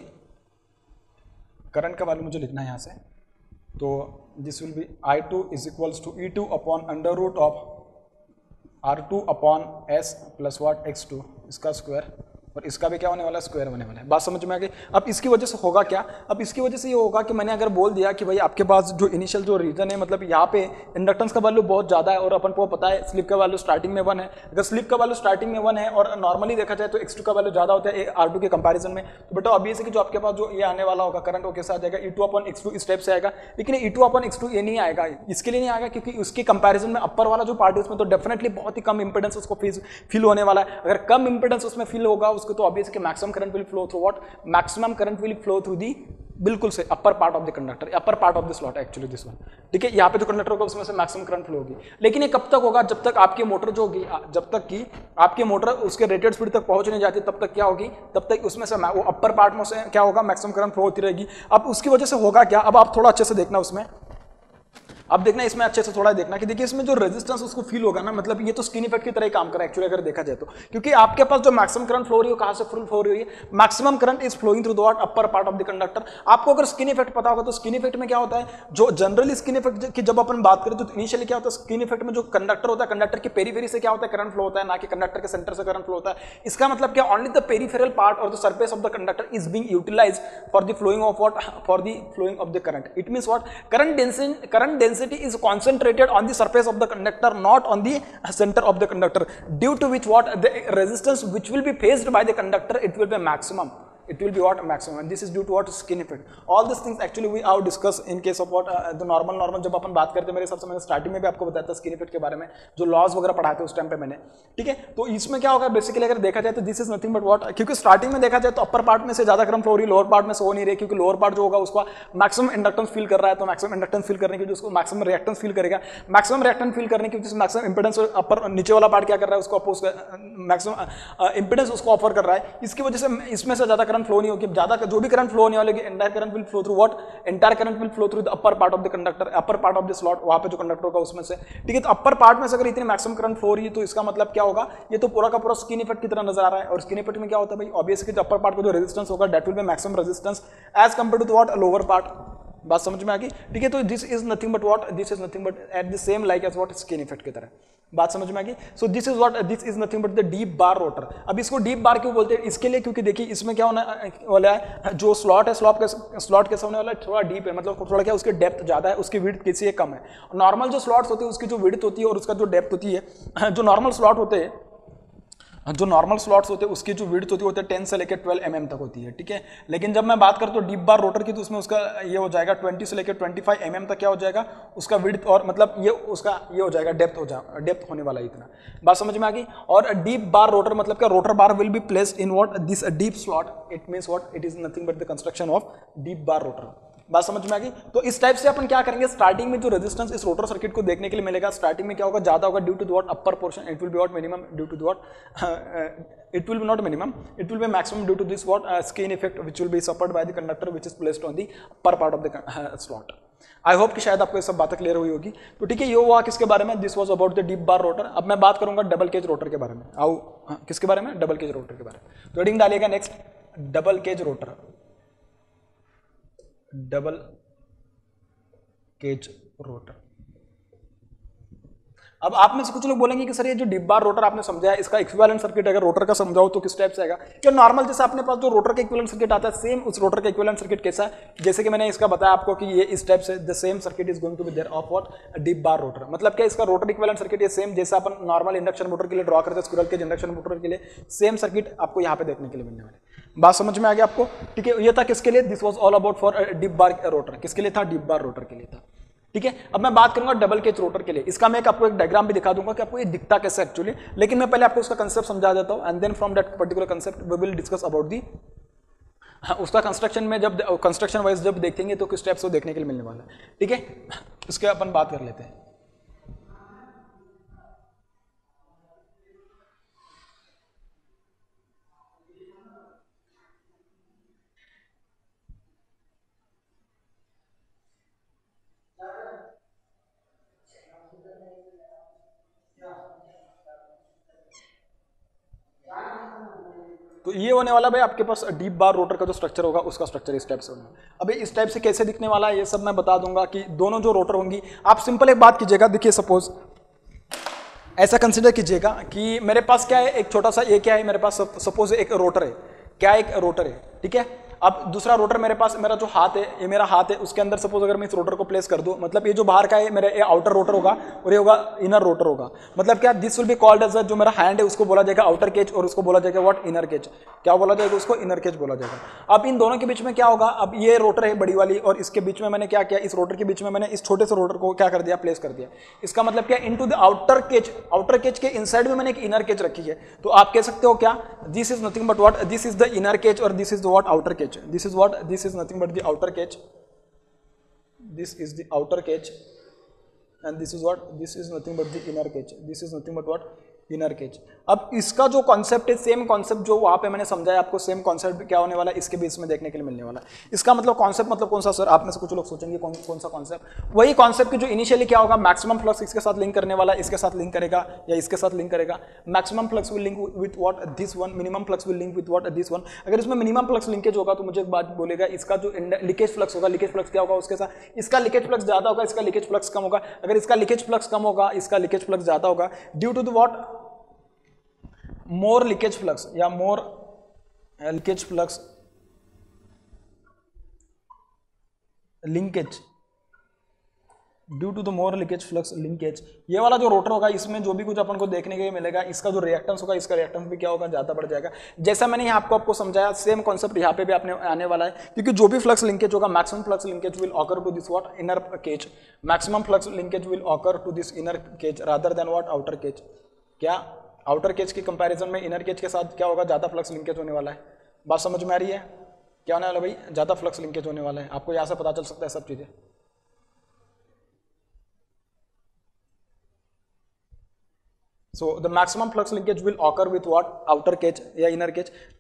current का वैल्यू मुझे लिखना है यहाँ से, तो this will be I two is equals to E two upon under root of R two upon S plus what X two, इसका स्क्वायर, और इसका भी क्या होने वाला है, स्क्वायर होने वाला है। बात समझ में आ गई। अब इसकी वजह से होगा क्या, अब इसकी वजह से ये होगा कि मैंने अगर बोल दिया कि भाई आपके पास जो इनिशियल जो रीजन है, मतलब यहाँ पे इंडक्टेंस का वैल्यू बहुत ज्यादा है और अपन को पता है स्लिप का वैल्यू स्टार्टिंग में वन है। अगर स्लिप का वैल्यू स्टार्टिंग में वन है और नॉर्मली देखा जाए तो एक्स टू का वैल्यू ज्यादा होता है आर टू के कंपेरिजन में, तो बेटा ऑब्वियस है कि जो आपके पास जो ये आने वाला होगा करंट वो कैसा आ जाएगा, E two upon X two इस टाइप से आएगा। लेकिन E two upon X two ये नहीं आएगा, इसके लिए नहीं आएगा क्योंकि उसके कंपेरिजन में अपर वाला जो पार्ट है उसमें तो डेफिनेटली बहुत ही कम इंपेडेंस उसको फील होने वाला है। अगर कम इंपेडेंस उसमें फील होगा उसको, तो ऑब्वियस है कि current will flow through what, maximum current will flow through the बिल्कुल से upper part of the conductor, upper part of the slot actually this one, ठीक है। यहाँ पे जो कंडक्टर होगा उसमें से मैक्सिमम करंट फ्लो होगी। लेकिन ये कब तक होगा, जब तक आपकी मोटर जो होगी, जब तक कि आपकी मोटर उसके रेटेड स्पीड तक पहुंच नहीं जाती तब तक क्या होगी, तब तक उसमें से वो अपर पार्ट में से क्या होगा, मैक्सिमम करंट फ्लो होती रहेगी। अब उसकी वजह से होगा क्या, अब आप थोड़ा अच्छे से देखना उसमें, अब देखना इसमें अच्छे से थोड़ा देखना कि देखिए इसमें जो रेजिस्टेंस उसको फील होगा ना, मतलब ये तो स्किन इफेक्ट की तरह ही काम कर रहा है एक्चुअली अगर देखा जाए तो, क्योंकि आपके पास जो मैक्सिमम करंट फ्लो रही है कहां से फ्लो हो रही है, maximum current is flowing through the what, upper part of the conductor. आपको अगर स्किन इफेक्ट पता होगा तो स्किन इफेक्ट में क्या होता है, जो जनरली स्किन इफेक्ट की जब अपन बात करें तो इनिशियली क्या होता है, स्किन इफेक्ट में जो कंडक्टर होता है, कंडक्टर के पेरीफेरी से क्या होता है, करंट फ्लो होता है, ना कि कंडक्टर के सेंटर से करंट फ्लो होता है। इसका मतलब क्या, ओनली द पेरीफेरल पार्ट और the surface of the conductor is being utilized for the flowing of what, for the flowing of the current. It means what, current density current density is concentrated on the surface of the conductor, not on the center of the conductor, due to which what, the resistance which will be faced by the conductor, it will be maximum, it will be what, maximum, and this is due to what, skin effect. All these things actually we have discussed in case of what, uh, the normal normal जब अपन बात करते हैं, मेरे हिसाब से मैंने स्टार्टिंग में भी आपको बताया था स्किन इफेक्ट के बारे में, जो लॉज वगैरह पढ़ाते हैं उस टाइम पे मैंने, ठीक है। तो इसमें क्या होगा बेसिकली अगर देखा जाए तो this is nothing but what, क्योंकि स्टार्टिंग में देखा जाए तो अपर पार्ट में से ज्यादा करंट फ्लो हो रही है, लोअर पार्ट में से हो नहीं रही, क्योंकि लोअर पार्ट जो होगा उसका मैक्सिमम इंडक्टेंस फील कर रहा है, तो मैक्सिमम इंडक्टेंस फील करने की उसको मैक्सिमम रिएक्टेंस फील करेगा, मैक्सिमम रिएक्टेंस फील करने की वजह से मैक्सिमम इंपेडेंस अपर नीचे वाला पार्ट क्या कर रहा है, उसको अपोज मैक्सिमम इंपेडेंस उसको ऑफर कर रहा है। इसकी वजह से इसमें से ज्यादा करंट फ्लो नहीं होगी, ज्यादा जो भी करंट फ्लो होने वाले, entire current will flow through what, entire current will flow through the upper part of the conductor, upper part of the slot, वहां पे जो कंडक्टर होगा उसमें से, ठीक है। तो अपर पार्ट में से अगर इतनी मैक्सिमम करंट फ्लो हो रही है तो इसका मतलब क्या होगा, ये तो पूरा का पूरा स्किन इफेक्ट की तरह नजर आ रहा है। और स्किन इफेक्ट में क्या होता है भाई, ऑब्वियसली अपर पार्ट का जो रेजिस्टेंस होगा that will be maximum resistance as compare to what, lower part, बात समझ में आ गई, ठीक है। तो this is nothing but what, this is nothing but at the same like as what skin effect की तरह, बात समझ में आ गई। So this is what, this is nothing but the deep bar rotor. अब इसको डीप बार क्यों बोलते हैं, इसके लिए क्योंकि देखिए इसमें क्या होना वाला है, जो स्लॉट है स्लॉट कैसे स्लॉट कैसे होने वाला है, थोड़ा डीप है, मतलब थोड़ा क्या उसकी डेप्थ ज्यादा है, उसकी विड्थ किसी कम है। नॉर्मल जो स्लॉट्स होते हैं उसकी जो विड्थ होती है और उसका जो डेप्थ होती है, जो नॉर्मल स्लॉट होते हैं जो नॉर्मल स्लॉट्स होते हैं उसकी जो विड्थ होती है होती है टेन से लेकर ट्वेल्व एम एम तक होती है, ठीक है। लेकिन जब मैं बात करता हूँ डीप बार रोटर की तो उसमें उसका ये हो जाएगा ट्वेंटी से लेकर ट्वेंटी फाइव एम एम तक क्या हो जाएगा उसका विड्थ, और मतलब ये उसका ये हो जाएगा डेप्थ हो जाएगा, डेप्थ होने वाला है इतना, बात समझ में आ गई। और डीप बार रोटर मतलब क्या, rotor bar will be placed in what this deep slot, it means what, it is nothing but the construction of deep bar rotor, बात समझ में आ गई। तो इस टाइप से अपन क्या करेंगे, स्टार्टिंग में जो रेजिस्टेंस इस रोटर सर्किट को देखने के लिए मिलेगा, स्टार्टिंग में क्या होगा, ज्यादा होगा due to what upper portion, it will be what minimum due to what it will be not minimum, it will be maximum due to this what uh, skin effect which will be suffered by the conductor which is placed on the upper part of the uh, slot. I hope कि शायद आपको ये सब बातें क्लियर हुई होगी। तो ठीक है, ये हुआ किसके बारे में, this was about the deep bar rotor. अब मैं बात करूंगा डबल केज रोटर के बारे में। आओ हाँ, किसके बारे में, डबल केज रोटर के बारे में। तो हेडिंग डालिएगा next, double cage rotor, double cage rotor. अब आप में से कुछ लोग बोलेंगे कि सर ये जो डीप बार रोटर आपने समझा है इसका इक्विवेलेंट सर्किट अगर रोटर का समझाओ तो किस टाइप से आएगा, क्या नॉर्मल जैसे अपने पास जो रोटर का इक्विवेलेंट सर्किट आता है सेम उस रोटर का इक्विवेलेंट सर्किट कैसा है, जैसे कि मैंने इसका बताया आपको कि ये इस टाइप से the same circuit is going to be there of what deep bar rotor. मतलब क्या इसका रोटर इक्विवेलेंट सर्किट ये सेम जैसा अपन नॉर्मल इंडक्शन मोटर के लिए ड्रॉ करते हैं, स्क्विरल केज इंडक्शन मोटर के लिए सेम सर्किट आपको यहाँ पे देखने के लिए मिलने वाले, बात समझ में आ गया आपको, ठीक है। ये था किसके लिए, this was all about for deep bar rotor, किसके लिए था, डीप बार रोटर के लिए था, ठीक है। अब मैं बात करूंगा डबल केज रोटर के लिए, इसका मैं एक आपको एक डायग्राम भी दिखा दूंगा कि आपको ये दिखता कैसे एक्चुअली, लेकिन मैं पहले आपको उसका कंसेप्ट समझा देता हूं and then from that particular concept we will discuss about the उसका कंस्ट्रक्शन में, जब कंस्ट्रक्शन वाइज जब देखेंगे तो किस स्टेप्स को देखने के लिए मिलने वाला है, ठीक है। इसके अपन बात कर लेते हैं। तो ये होने वाला भाई आपके पास डीप बार रोटर का जो स्ट्रक्चर होगा उसका स्ट्रक्चर इस टाइप से होगा। अभी इस टाइप से कैसे दिखने वाला है ये सब मैं बता दूंगा कि दोनों जो रोटर होंगी, आप सिंपल एक बात कीजिएगा, देखिए सपोज ऐसा कंसिडर कीजिएगा कि मेरे पास क्या है, एक छोटा सा ये क्या है मेरे पास, सपोज एक रोटर है, क्या एक रोटर है, ठीक है। अब दूसरा रोटर मेरे पास, मेरा जो हाथ है ये मेरा हाथ है, उसके अंदर सपोज अगर मैं इस रोटर को प्लेस कर दूं, मतलब ये जो बाहर का है मेरा ये आउटर रोटर होगा और ये होगा इनर रोटर होगा। मतलब क्या, this will be called as, जो मेरा हैंड है उसको बोला जाएगा आउटर केज और उसको बोला जाएगा व्हाट, इनर केज। क्या बोला जाएगा उसको, इनर केज बोला जाएगा। अब इन दोनों के बीच में क्या होगा, अब ये रोटर है बड़ी वाली और इसके बीच में मैंने क्या किया, इस रोटर के बीच में मैंने इस छोटे से रोटर को क्या कर दिया, प्लेस कर दिया। इसका मतलब क्या, into the outer cage, outer cage के इनसाइड में मैंने एक इनर केज रखी है। तो आप कह सकते हो क्या, this is nothing but what, this is the inner cage और this is the what, outer cage. This is what, this is nothing but the outer cage, this is the outer cage and this is what, this is nothing but the inner cage, this is nothing but what, inner cage. अब इसका जो कॉन्सेप्ट है सेम कॉन्सेप्ट जो वहां पे मैंने समझाया आपको, सेम कॉन्सेप्ट क्या होने वाला है इसके बीच में देखने के लिए मिलने वाला है। इसका मतलब कॉन्सेप्ट मतलब कौन सा सर, आप में से कुछ लोग सोचेंगे कौन कौन सा कॉन्सेप्ट, वही कॉन्सेप्ट की जो इनिशियली क्या होगा, मैक्सिमम फ्लक्स इसके साथ लिंक करने वाला, इसके साथ लिंक करेगा या इसके साथ लिंक करेगा। Maximum flux will link with what, this one, minimum flux will link with what, this one. अगर इसमें मिनिमम फ्लक्स लिंकेज होगा तो मुझे एक बात बोलेगा, इसका जो लीकेज फ्लक्स होगा, लीकेज फ्लक्स क्या होगा उसके साथ, इसका लीकेज फ्लक्स ज्यादा होगा, इसका लीकेज फ्लक्स कम होगा। अगर इसका लीकेज फ्लक्स कम होगा, इसका लीकेज फ्लक्स ज्यादा होगा, due to the what, more leakage flux या more leakage flux linkage, due to the more leakage flux linkage. ये वाला जो रोटर होगा इसमें जो भी कुछ अपन को देखने के लिए मिलेगा, इसका जो रिएक्टेंस होगा, इसका रिएक्टेंस भी क्या होगा, ज्यादा बढ़ जाएगा। जैसा मैंने यहाँ आपको आपको समझाया सेम कॉन्सेप्ट यहाँ पे भी आपने आने वाला है, क्योंकि जो भी फ्लक्स लिंकेज होगा, maximum flux linkage will occur to this what, inner cage. Maximum flux linkage will occur to this inner cage rather than what, outer cage. क्या आउटर केज की कंपैरिजन में इनर केज के साथ क्या होगा, ज्यादा फ्लक्स लिंकेज होने वाला है। बात समझ में आ रही है, क्या होने वाला भाई, ज्यादा फ्लक्स लिंकेज होने वाला है। आपको यहां से पता चल सकता है सब चीजें। So the maximum flux linkage will occur with what, outer cage या inner cage।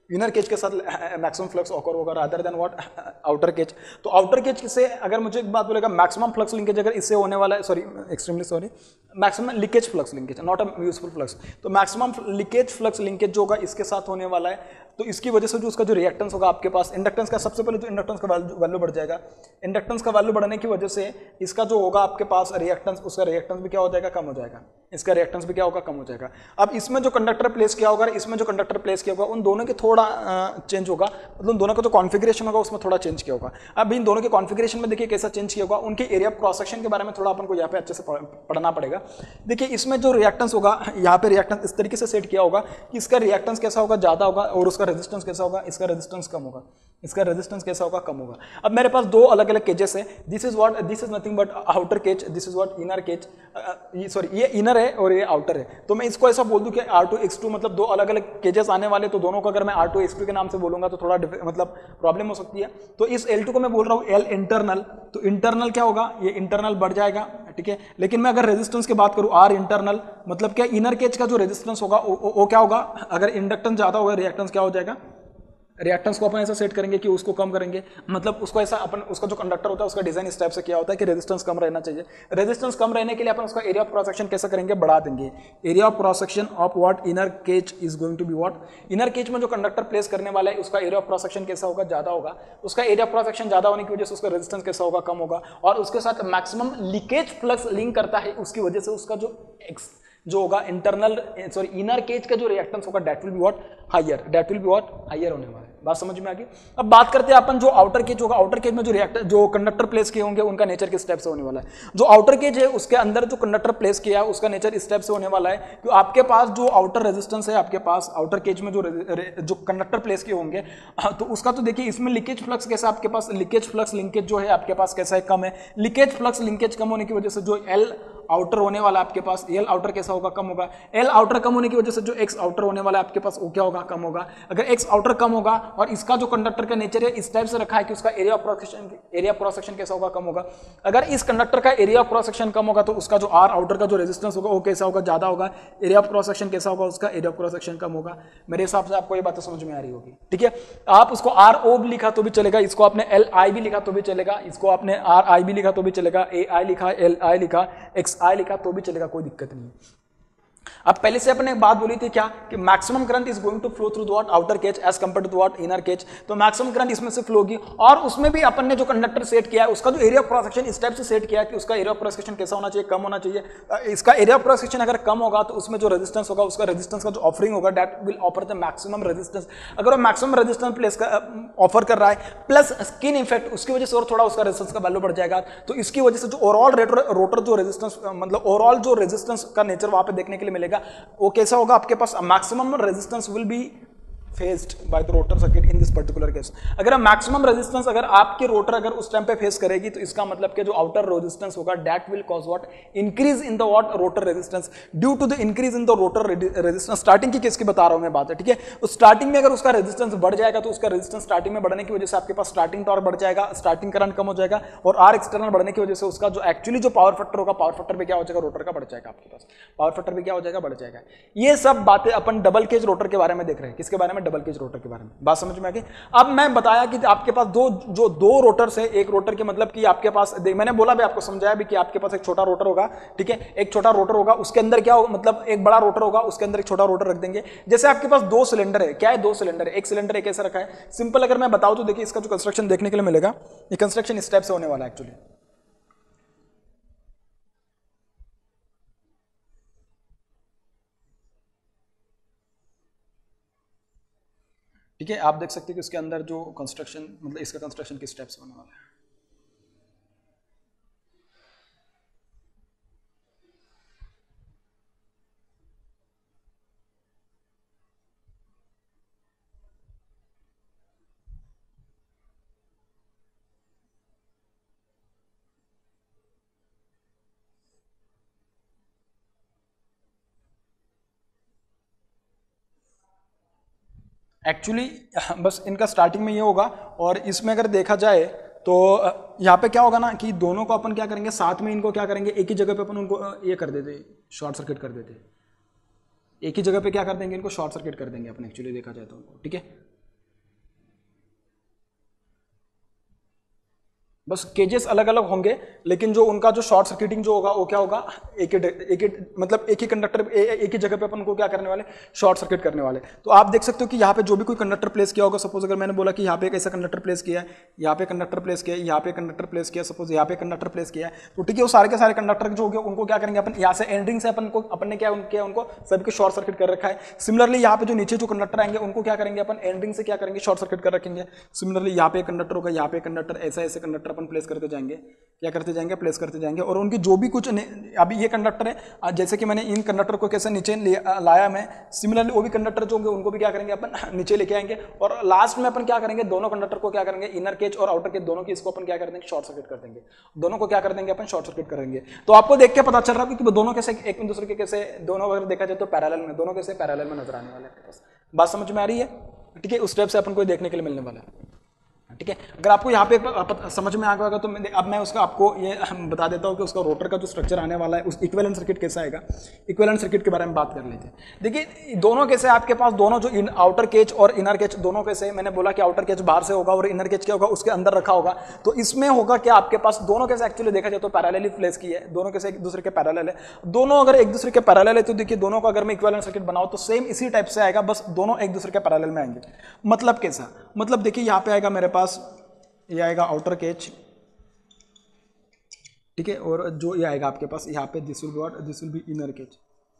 इनर केज के साथ मैक्सिमम फ्लक्स ऑकर होगा rather than what outer cage. तो आउटर केज से अगर मुझे एक बात बोलेगा मैक्सिमम फ्लक्स लिंकेज अगर इससे होने वाला है, sorry extremely sorry, maximum leakage flux linkage not a useful flux, तो मैक्सिमम लीकेज फ्लक्स लिंकेज जो होगा इसके साथ होने वाला है। तो इसकी वजह से जो उसका जो रिएक्टेंस होगा आपके पास, इंडक्टेंस का सबसे पहले तो इंडक्टेंस का वैल्यू बढ़ जाएगा। इंडक्टेंस का वैल्यू बढ़ने की वजह से इसका जो होगा आपके पास रिएक्टेंस, उसका रिएक्टेंस भी क्या हो जाएगा, कम हो जाएगा। इसका रिएक्टेंस भी क्या होगा, कम हो जाएगा। अब इसमें जो कंडक्टर प्लेस किया होगा, इसमें जो कंडक्टर प्लेस किया होगा, उन दोनों के थोड़ा चेंज होगा, मतलब दोनों का जो कॉन्फिगरेशन होगा उसमें थोड़ा चेंज किया होगा। अब इन दोनों के कॉन्फिगरेशन में देखिए कैसा चेंज किया होगा, उनके एरिया ऑफ क्रॉस सेक्शन के बारे में थोड़ा अपन को यहाँ पे अच्छे से पढ़ना पड़ेगा। देखिए इसमें जो रिएक्टेंस होगा, यहाँ पे रिएक्टेंस इस तरीके से सेट किया होगा कि इसका रिएक्टेंस कैसा होगा, ज्यादा होगा, और उसका रेजिस्टेंस कैसा होगा, इसका रेजिस्टेंस कम होगा। इसका रेजिस्टेंस कैसा होगा, कम होगा। अब मेरे पास दो अलग अलग केजेस है, this is what, this is nothing but outer cage, this is what inner cage, sorry ये इनर है और ये आउटर है। तो मैं इसको ऐसा बोल दूं कि आर टू एक्स टू मतलब दो अलग अलग केजेस आने वाले, तो दोनों को अगर मैं आर टू एक्स टू के नाम से बोलूंगा तो थोड़ा मतलब प्रॉब्लम हो सकती है। तो इस एल टू को मैं बोल रहा हूँ एल इंटरनल, तो इंटरनल क्या होगा, ये इंटरनल बढ़ जाएगा, ठीक है। लेकिन मैं अगर रेजिस्टेंस की बात करूं आर इंटरनल, मतलब क्या इनर केज का जो रेजिस्टेंस होगा वो क्या होगा, अगर इंडक्टेंस ज्यादा होगा रिएक्टेंस क्या हो जाएगा, रिएक्टेंस को अपन ऐसा सेट करेंगे कि उसको कम करेंगे, मतलब उसको ऐसा अपन, उसका जो कंडक्टर होता है उसका डिजाइन इस टाइप से किया होता है कि रेजिस्टेंस कम रहना चाहिए। रेजिस्टेंस कम रहने के लिए अपन उसका एरिया ऑफ क्रॉस सेक्शन कैसे करेंगे, बढ़ा देंगे। Area of cross section of what inner cage is going to be what, inner cage में जो कंडक्टर प्लेस करने वाला है उसका एरिया ऑफ क्रॉस सेक्शन कैसा होगा, ज्यादा होगा। उसका एरिया ऑफ क्रॉस सेक्शन ज्यादा होने की वजह से उसका रेजिस्टेंस कैसा होगा, कम होगा। और उसके साथ मैक्सिमम लीकेज फ्लक्स लिंक करता है, उसकी वजह से उसका जो एक्स जो होगा इंटरनल सॉरी इनर केज का जो रिएक्टेंस होगा that will be what higher, that will be what higher होने वाला है। बात समझ में आ गई। अब बात करते हैं अपन जो आउटर केज होगा, आउटर केज में जो रिएक्टर जो कंडक्टर प्लेस किए होंगे उनका नेचर किस टाइप से होने वाला है। जो आउटर केज है उसके अंदर जो कंडक्टर प्लेस किया है उसका नेचर इस टाइप से होने वाला है कि आपके पास जो आउटर रेजिस्टेंस है, आपके पास आउटर केज में जो जो कंडक्टर प्लेस किए होंगे तो उसका तो देखिए इसमें लीकेज फ्लक्स कैसा, आपके पास लीकेज फ्लक्स लिंकेज जो है आपके पास कैसा है, कम है। लीकेज फ्लक्स लिंकेज कम होने की वजह से जो एल आउटर होने वाला आपके पास, एल आउटर कैसा होगा, कम होगा। एल आउटर कम होने की वजह से जो एक्स आउटर होने वाला है आपके पास वो क्या होगा, कम होगा। अगर एक्स आउटर कम होगा और इसका जो कंडक्टर का नेचर है इस टाइप से रखा है कि उसका area of cross section area of cross section कैसा होगा, कम होगा। अगर इस कंडक्टर का एरिया ऑफ क्रॉस सेक्शन कम होगा तो उसका जो आर आउटर का जो रेजिस्टेंस होगा वो कैसा होगा, ज्यादा होगा। एरिया ऑफ क्रॉस सेक्शन कैसा होगा, उसका एरिया ऑफ क्रॉस सेक्शन कम होगा। मेरे हिसाब से आपको ये बात समझ में आ रही होगी, ठीक है। आप उसको आर ओ भी लिखा तो भी चलेगा, इसको आपने एल आई भी लिखा तो भी चलेगा, इसको आपने आर आई भी लिखा तो भी चलेगा, ए आई लिखा, एल आई लिखा, एक्स आई लिखा तो भी चलेगा, कोई दिक्कत नहीं है। अब पहले से अपने एक बात बोली थी क्या कि maximum current is going to flow through what outer cage as compared to what inner cage. तो मैक्सिमम करंट इसमें से फ्लो होगी और उसमें भी अपन ने जो कंडक्टर सेट किया है उसका जो एरिया ऑफ क्रॉस सेक्शन इस टाइप से सेट किया है कि उसका एरिया ऑफ क्रॉस सेक्शन कैसा होना चाहिए, कम होना चाहिए। इसका एरिया ऑफ क्रॉस सेक्शन अगर कम होगा तो उसमें जो रेजिस्टेंस होगा उसका रेजिस्टेंस का जो ऑफरिंग होगा that will offer the maximum resistance. अगर वो मैक्सिमम रेजिस्टेंस प्लेस का ऑफर कर रहा है प्लस स्किन इफेक्ट उसकी वजह से और थोड़ा उसका रेजिस्टेंस का वैल्यू बढ़ जाएगा। तो इसकी वजह से जो ओवरऑल रोटर जो रेजिस्टेंस मतलब ओवरऑल जो रेजिस्टेंस का नेचर वहां पे देखने के लिए मिलेगा वो कैसा होगा, आपके पास maximum resistance will be faced by the rotor circuit in this particular case. अगर मैक्सिमम रेजिस्टेंस अगर आपके रोटर अगर उस टाइम पे फेस करेगी तो इसका मतलब कि जो आउटर रेजिस्टेंस होगा that will cause what increase in the what rotor resistance due to the increase in the rotor resistance. Starting की केस की बता रहा हूं मैं बात है, ठीक है। तो स्टार्टिंग में अगर उसका रेजिस्टेंस बढ़ जाएगा तो उसका रेजिस्टेंस स्टार्टिंग में बढ़ने की वजह से आपके पास स्टार्टिंग टॉर्क बढ़ जाएगा, स्टार्टिंग करंट कम हो जाएगा और आर एक्सटर्नल बढ़ने की वजह से उसका जो एक्चुअली जो पावर फैक्टर होगा पावर फैक्टर पे क्या हो जाएगा, रोटर का बढ़ जाएगा, आपके पास पावर फैक्टर पे क्या हो जाएगा, बढ़ जाएगा। ये सब बातें अपन डबल केज रोटर के बारे में देख रहे हैं। किसके बारे में, डबल केज रोटर के बारे में। बात समझ में आ गई। अब मैं बताया कि आपके पास दो जो दो रोटर्स है, एक रोटर के मतलब कि आपके पास मैंने बोला भी आपको समझाया भी कि आपके पास एक छोटा रोटर होगा, ठीक है, एक छोटा रोटर होगा उसके अंदर क्या होगा मतलब एक बड़ा रोटर होगा उसके अंदर एक छोटा रोटर रख देंगे। जैसे आपके पास दो सिलेंडर है, क्या है, दो सिलेंडर है, एक सिलेंडर एक ऐसा रखा है। सिंपल अगर मैं बताऊं तो देखिए इसका जो कंस्ट्रक्शन देखने के लिए मिलेगा, ये कंस्ट्रक्शन इस टाइप से होने वाला है एक्चुअली। ठीक है, आप देख सकते हैं कि उसके अंदर जो कंस्ट्रक्शन मतलब इसका कंस्ट्रक्शन किस टाइप से होने वाला है। एक्चुअली बस इनका स्टार्टिंग में ये होगा और इसमें अगर देखा जाए तो यहाँ पे क्या होगा ना कि दोनों को अपन क्या करेंगे, साथ में इनको क्या करेंगे, एक ही जगह पे अपन उनको ये कर देते, शॉर्ट सर्किट कर देते, एक ही जगह पे क्या कर देंगे, इनको शॉर्ट सर्किट कर देंगे अपन एक्चुअली देखा जाए तो, ठीक है। बस केजेस अलग अलग होंगे, लेकिन जो उनका जो शॉर्ट सर्किटिंग जो होगा वो क्या होगा, एक ही एक ही मतलब एक ही कंडक्टर एक ही जगह पे अपन को क्या करने वाले, शॉर्ट सर्किट करने वाले। तो आप देख सकते हो कि यहाँ पे जो भी कोई कंडक्टर प्लेस किया होगा, सपोज अगर मैंने बोला कि यहाँ पे एक ऐसा कंडक्टर प्लेस किया है, यहाँ पे कंडक्टर प्लेस किया है, यहाँ पे कंडक्टर प्लेस किया, सपोज यहाँ पे कंडक्टर प्लेस किया है, तो ठीक है वो सारे के सारे कंडक्टर जो होंगे उनको क्या करेंगे अपन, यहाँ से एंडिंग से अपन को अपन ने क्या उनके उनको सभी को शॉर्ट सर्किट कर रखा है। सिमिलरली यहाँ पे जो नीचे जो कंडक्टर आएंगे उनको क्या करेंगे अपन, एंडिंग से क्या करेंगे, शॉर्ट सर्किट कर रखेंगे। सिमिलरली यहाँ पे कंडक्टर होगा, यहाँ पे कंडक्टर, ऐसे ऐसे कंडक्टर अपन प्लेस करते जाएंगे, क्या करते जाएंगे, प्लेस करते जाएंगे। और उनकी जो भी कुछ, अभी ये कंडक्टर है, जैसे कि मैंने इन कंडक्टर को कैसे नीचे लाया मैं, सिमिलरली वो भी कंडक्टर जो होंगे उनको भी क्या करेंगे अपन नीचे लेके आएंगे। और लास्ट में अपन क्या करेंगे, दोनों कंडक्टर को क्या करेंगे, इनर केज और आउटर केज दोनों की इसको अपन क्या कर देंगे, शॉर्ट सर्किट कर देंगे। दोनों को क्या कर देंगे अपन, शॉर्ट सर्किट करेंगे। तो आपको देख के पता चल रहा है कि दोनों कैसे एक दूसरे के कैसे, दोनों अगर देखा जाए तो पैरेलल में, दोनों कैसे पैरेलल में नजर आने वाले हैं। बात समझ में आ रही है, ठीक है। उस टाइप से अपन को देखने के लिए मिलने वाला है, ठीक है। अगर आपको यहाँ पे समझ में आ गया होगा तो मैं अब मैं उसका आपको ये बता देता हूँ कि उसका रोटर का जो स्ट्रक्चर आने वाला है, उस इक्विवेलेंट सर्किट कैसा आएगा। इक्विवेलेंट सर्किट के बारे में बात कर लेते हैं। देखिए दोनों कैसे आपके पास, दोनों जो इन आउटर केज और इनर केज दोनों कैसे, मैंने बोला कि आउटर केज बाहर से होगा और इनर केज क्या होगा, उसके अंदर रखा होगा। तो इसमें होगा कि आपके पास दोनों कैसे एक्चुअली देखा जाए तो पैरेलली प्लेस की है, दोनों कैसे एक दूसरे के पैरेलल है। दोनों अगर एक दूसरे के पैरेलल है तो देखिए दोनों को अगर मैं इक्विवेलेंट सर्किट बनाऊं तो सेम इसी टाइप से आएगा, बस दोनों एक दूसरे के पैरेलल में आएंगे। मतलब कैसा, मतलब देखिए यहाँ पे आएगा मेरे पास, ये आएगा आउटर केज, ठीक है। और जो ये आएगा आपके पास यहाँ पे, this will be what, this will be inner cage,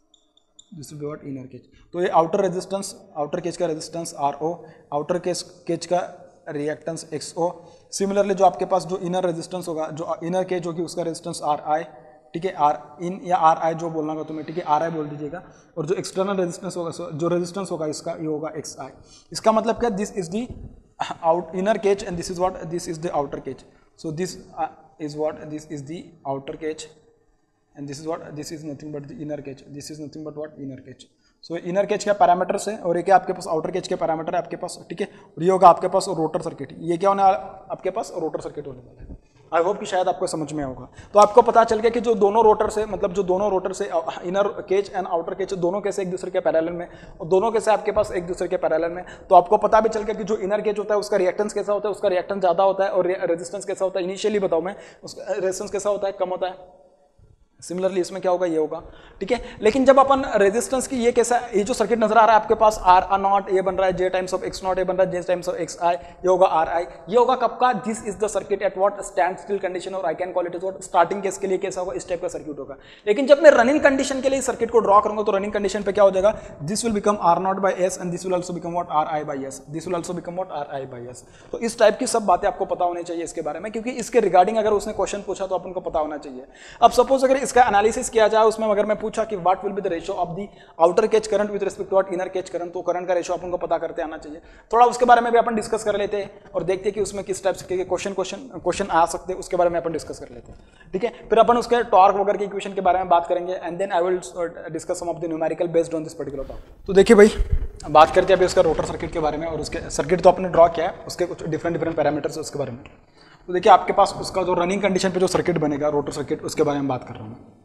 this will be what, inner cage. तो ये आउटर रेजिस्टेंस, आउटर केज का resistance R O, outer cage cage का रिएक्टेंस एक्स ओ। सिमिलरली जो आपके पास जो इनर रेजिस्टेंस होगा, जो इनर केज होगी उसका रेजिस्टेंस आर आई, ठीक है। आर इन या आर आई जो बोलना होगा तुम्हें, ठीक है, आर आई बोल दीजिएगा। और जो एक्सटर्नल रेजिस्टेंस होगा, जो रेजिस्टेंस होगा इसका, ये होगा एक्स आई। इसका मतलब क्या, this is the out inner cage and this is what, this is the outer cage. So this uh, is what, this is the outer cage and this is what, this is nothing but the inner cage, this is nothing but what, inner cage. So inner cage के पैरामीटर्स है और ये क्या आपके पास आउटर केज के पैरामीटर है आपके पास, ठीक है। और ये होगा आपके पास रोटर सर्किट, ये क्या होने वाला आपके पास, रोटर सर्किट होने वाला है। आई होप कि शायद आपको समझ में होगा। तो आपको पता चल गया कि जो दोनों रोटर से, मतलब जो दोनों रोटर से inner cage and outer cage दोनों कैसे एक दूसरे के पैरेलल में, और दोनों कैसे आपके पास एक दूसरे के पैरेलल में। तो आपको पता भी चल गया कि जो इनर केज होता है उसका रिएक्टेंस कैसा होता है, उसका रिएक्टेंस ज्यादा होता है और रेजिस्टेंस कैसा होता है। इनिशियली बताऊं मैं, उसका रेजिस्टेंस कैसा होता है, कम होता है। सिमिलरली इसमें क्या होगा, ये होगा, ठीक है। लेकिन जब अपन रेजिस्टेंस की, ये कैसा, ये जो सर्किट नजर आ रहा है आपके पास, आर आर नॉट ये बन रहा है, J times of X naught ये बन रहा है, J times of X I, ये होगा आर आई। ये होगा कब का, this is the circuit at what, stand still condition, और I can call it is what, starting case के लिए कैसा होगा, इस टाइप का सर्किट होगा। लेकिन जब मैं रनिंग कंडीशन के लिए सर्किट को ड्रॉ करूंगा तो रनिंग कंडीशन पे क्या हो जाएगा, this will become R naught by S and this will also become what, R I by S, this will also become what, R I by S. तो इस टाइप की सब बातें आपको पता होनी चाहिए इसके बारे में, क्योंकि इसके रिगार्डिंग अगर उसने क्वेश्चन पूछा तो अपन को पता होना चाहिए। अब सपोज अगर इसका एनालिसिस किया जाए, उसमें अगर मैं पूछा कि what will be the ratio of the outer cage current with respect to inner cage current, तो करंट का रेशियो अपन को पता करते आना चाहिए। थोड़ा उसके बारे में भी अपन डिस्कस कर लेते हैं और देखते हैं कि उसमें किस टाइप के क्वेश्चन क्वेश्चन क्वेश्चन आ सकते हैं, उसके बारे में अपन डिस्कस कर लेते हैं, ठीक है। फिर अपन उसके टॉर्क वगैरह के इक्वेशन के बारे में बात करेंगे and then I will discuss some of the numerical based on this particular topic. तो देखिए भाई, बात करते हैं अभी उसका रोटर सर्किट के बारे में, और उसके सर्किट तो आपने ड्रॉ किया है, उसके कुछ डिफरेंट डिफरेंट पैरामीटर्स है उसके बारे में। तो देखिए आपके पास उसका जो रनिंग कंडीशन पे जो सर्किट बनेगा, रोटर सर्किट, उसके बारे में बात कर रहा हूँ।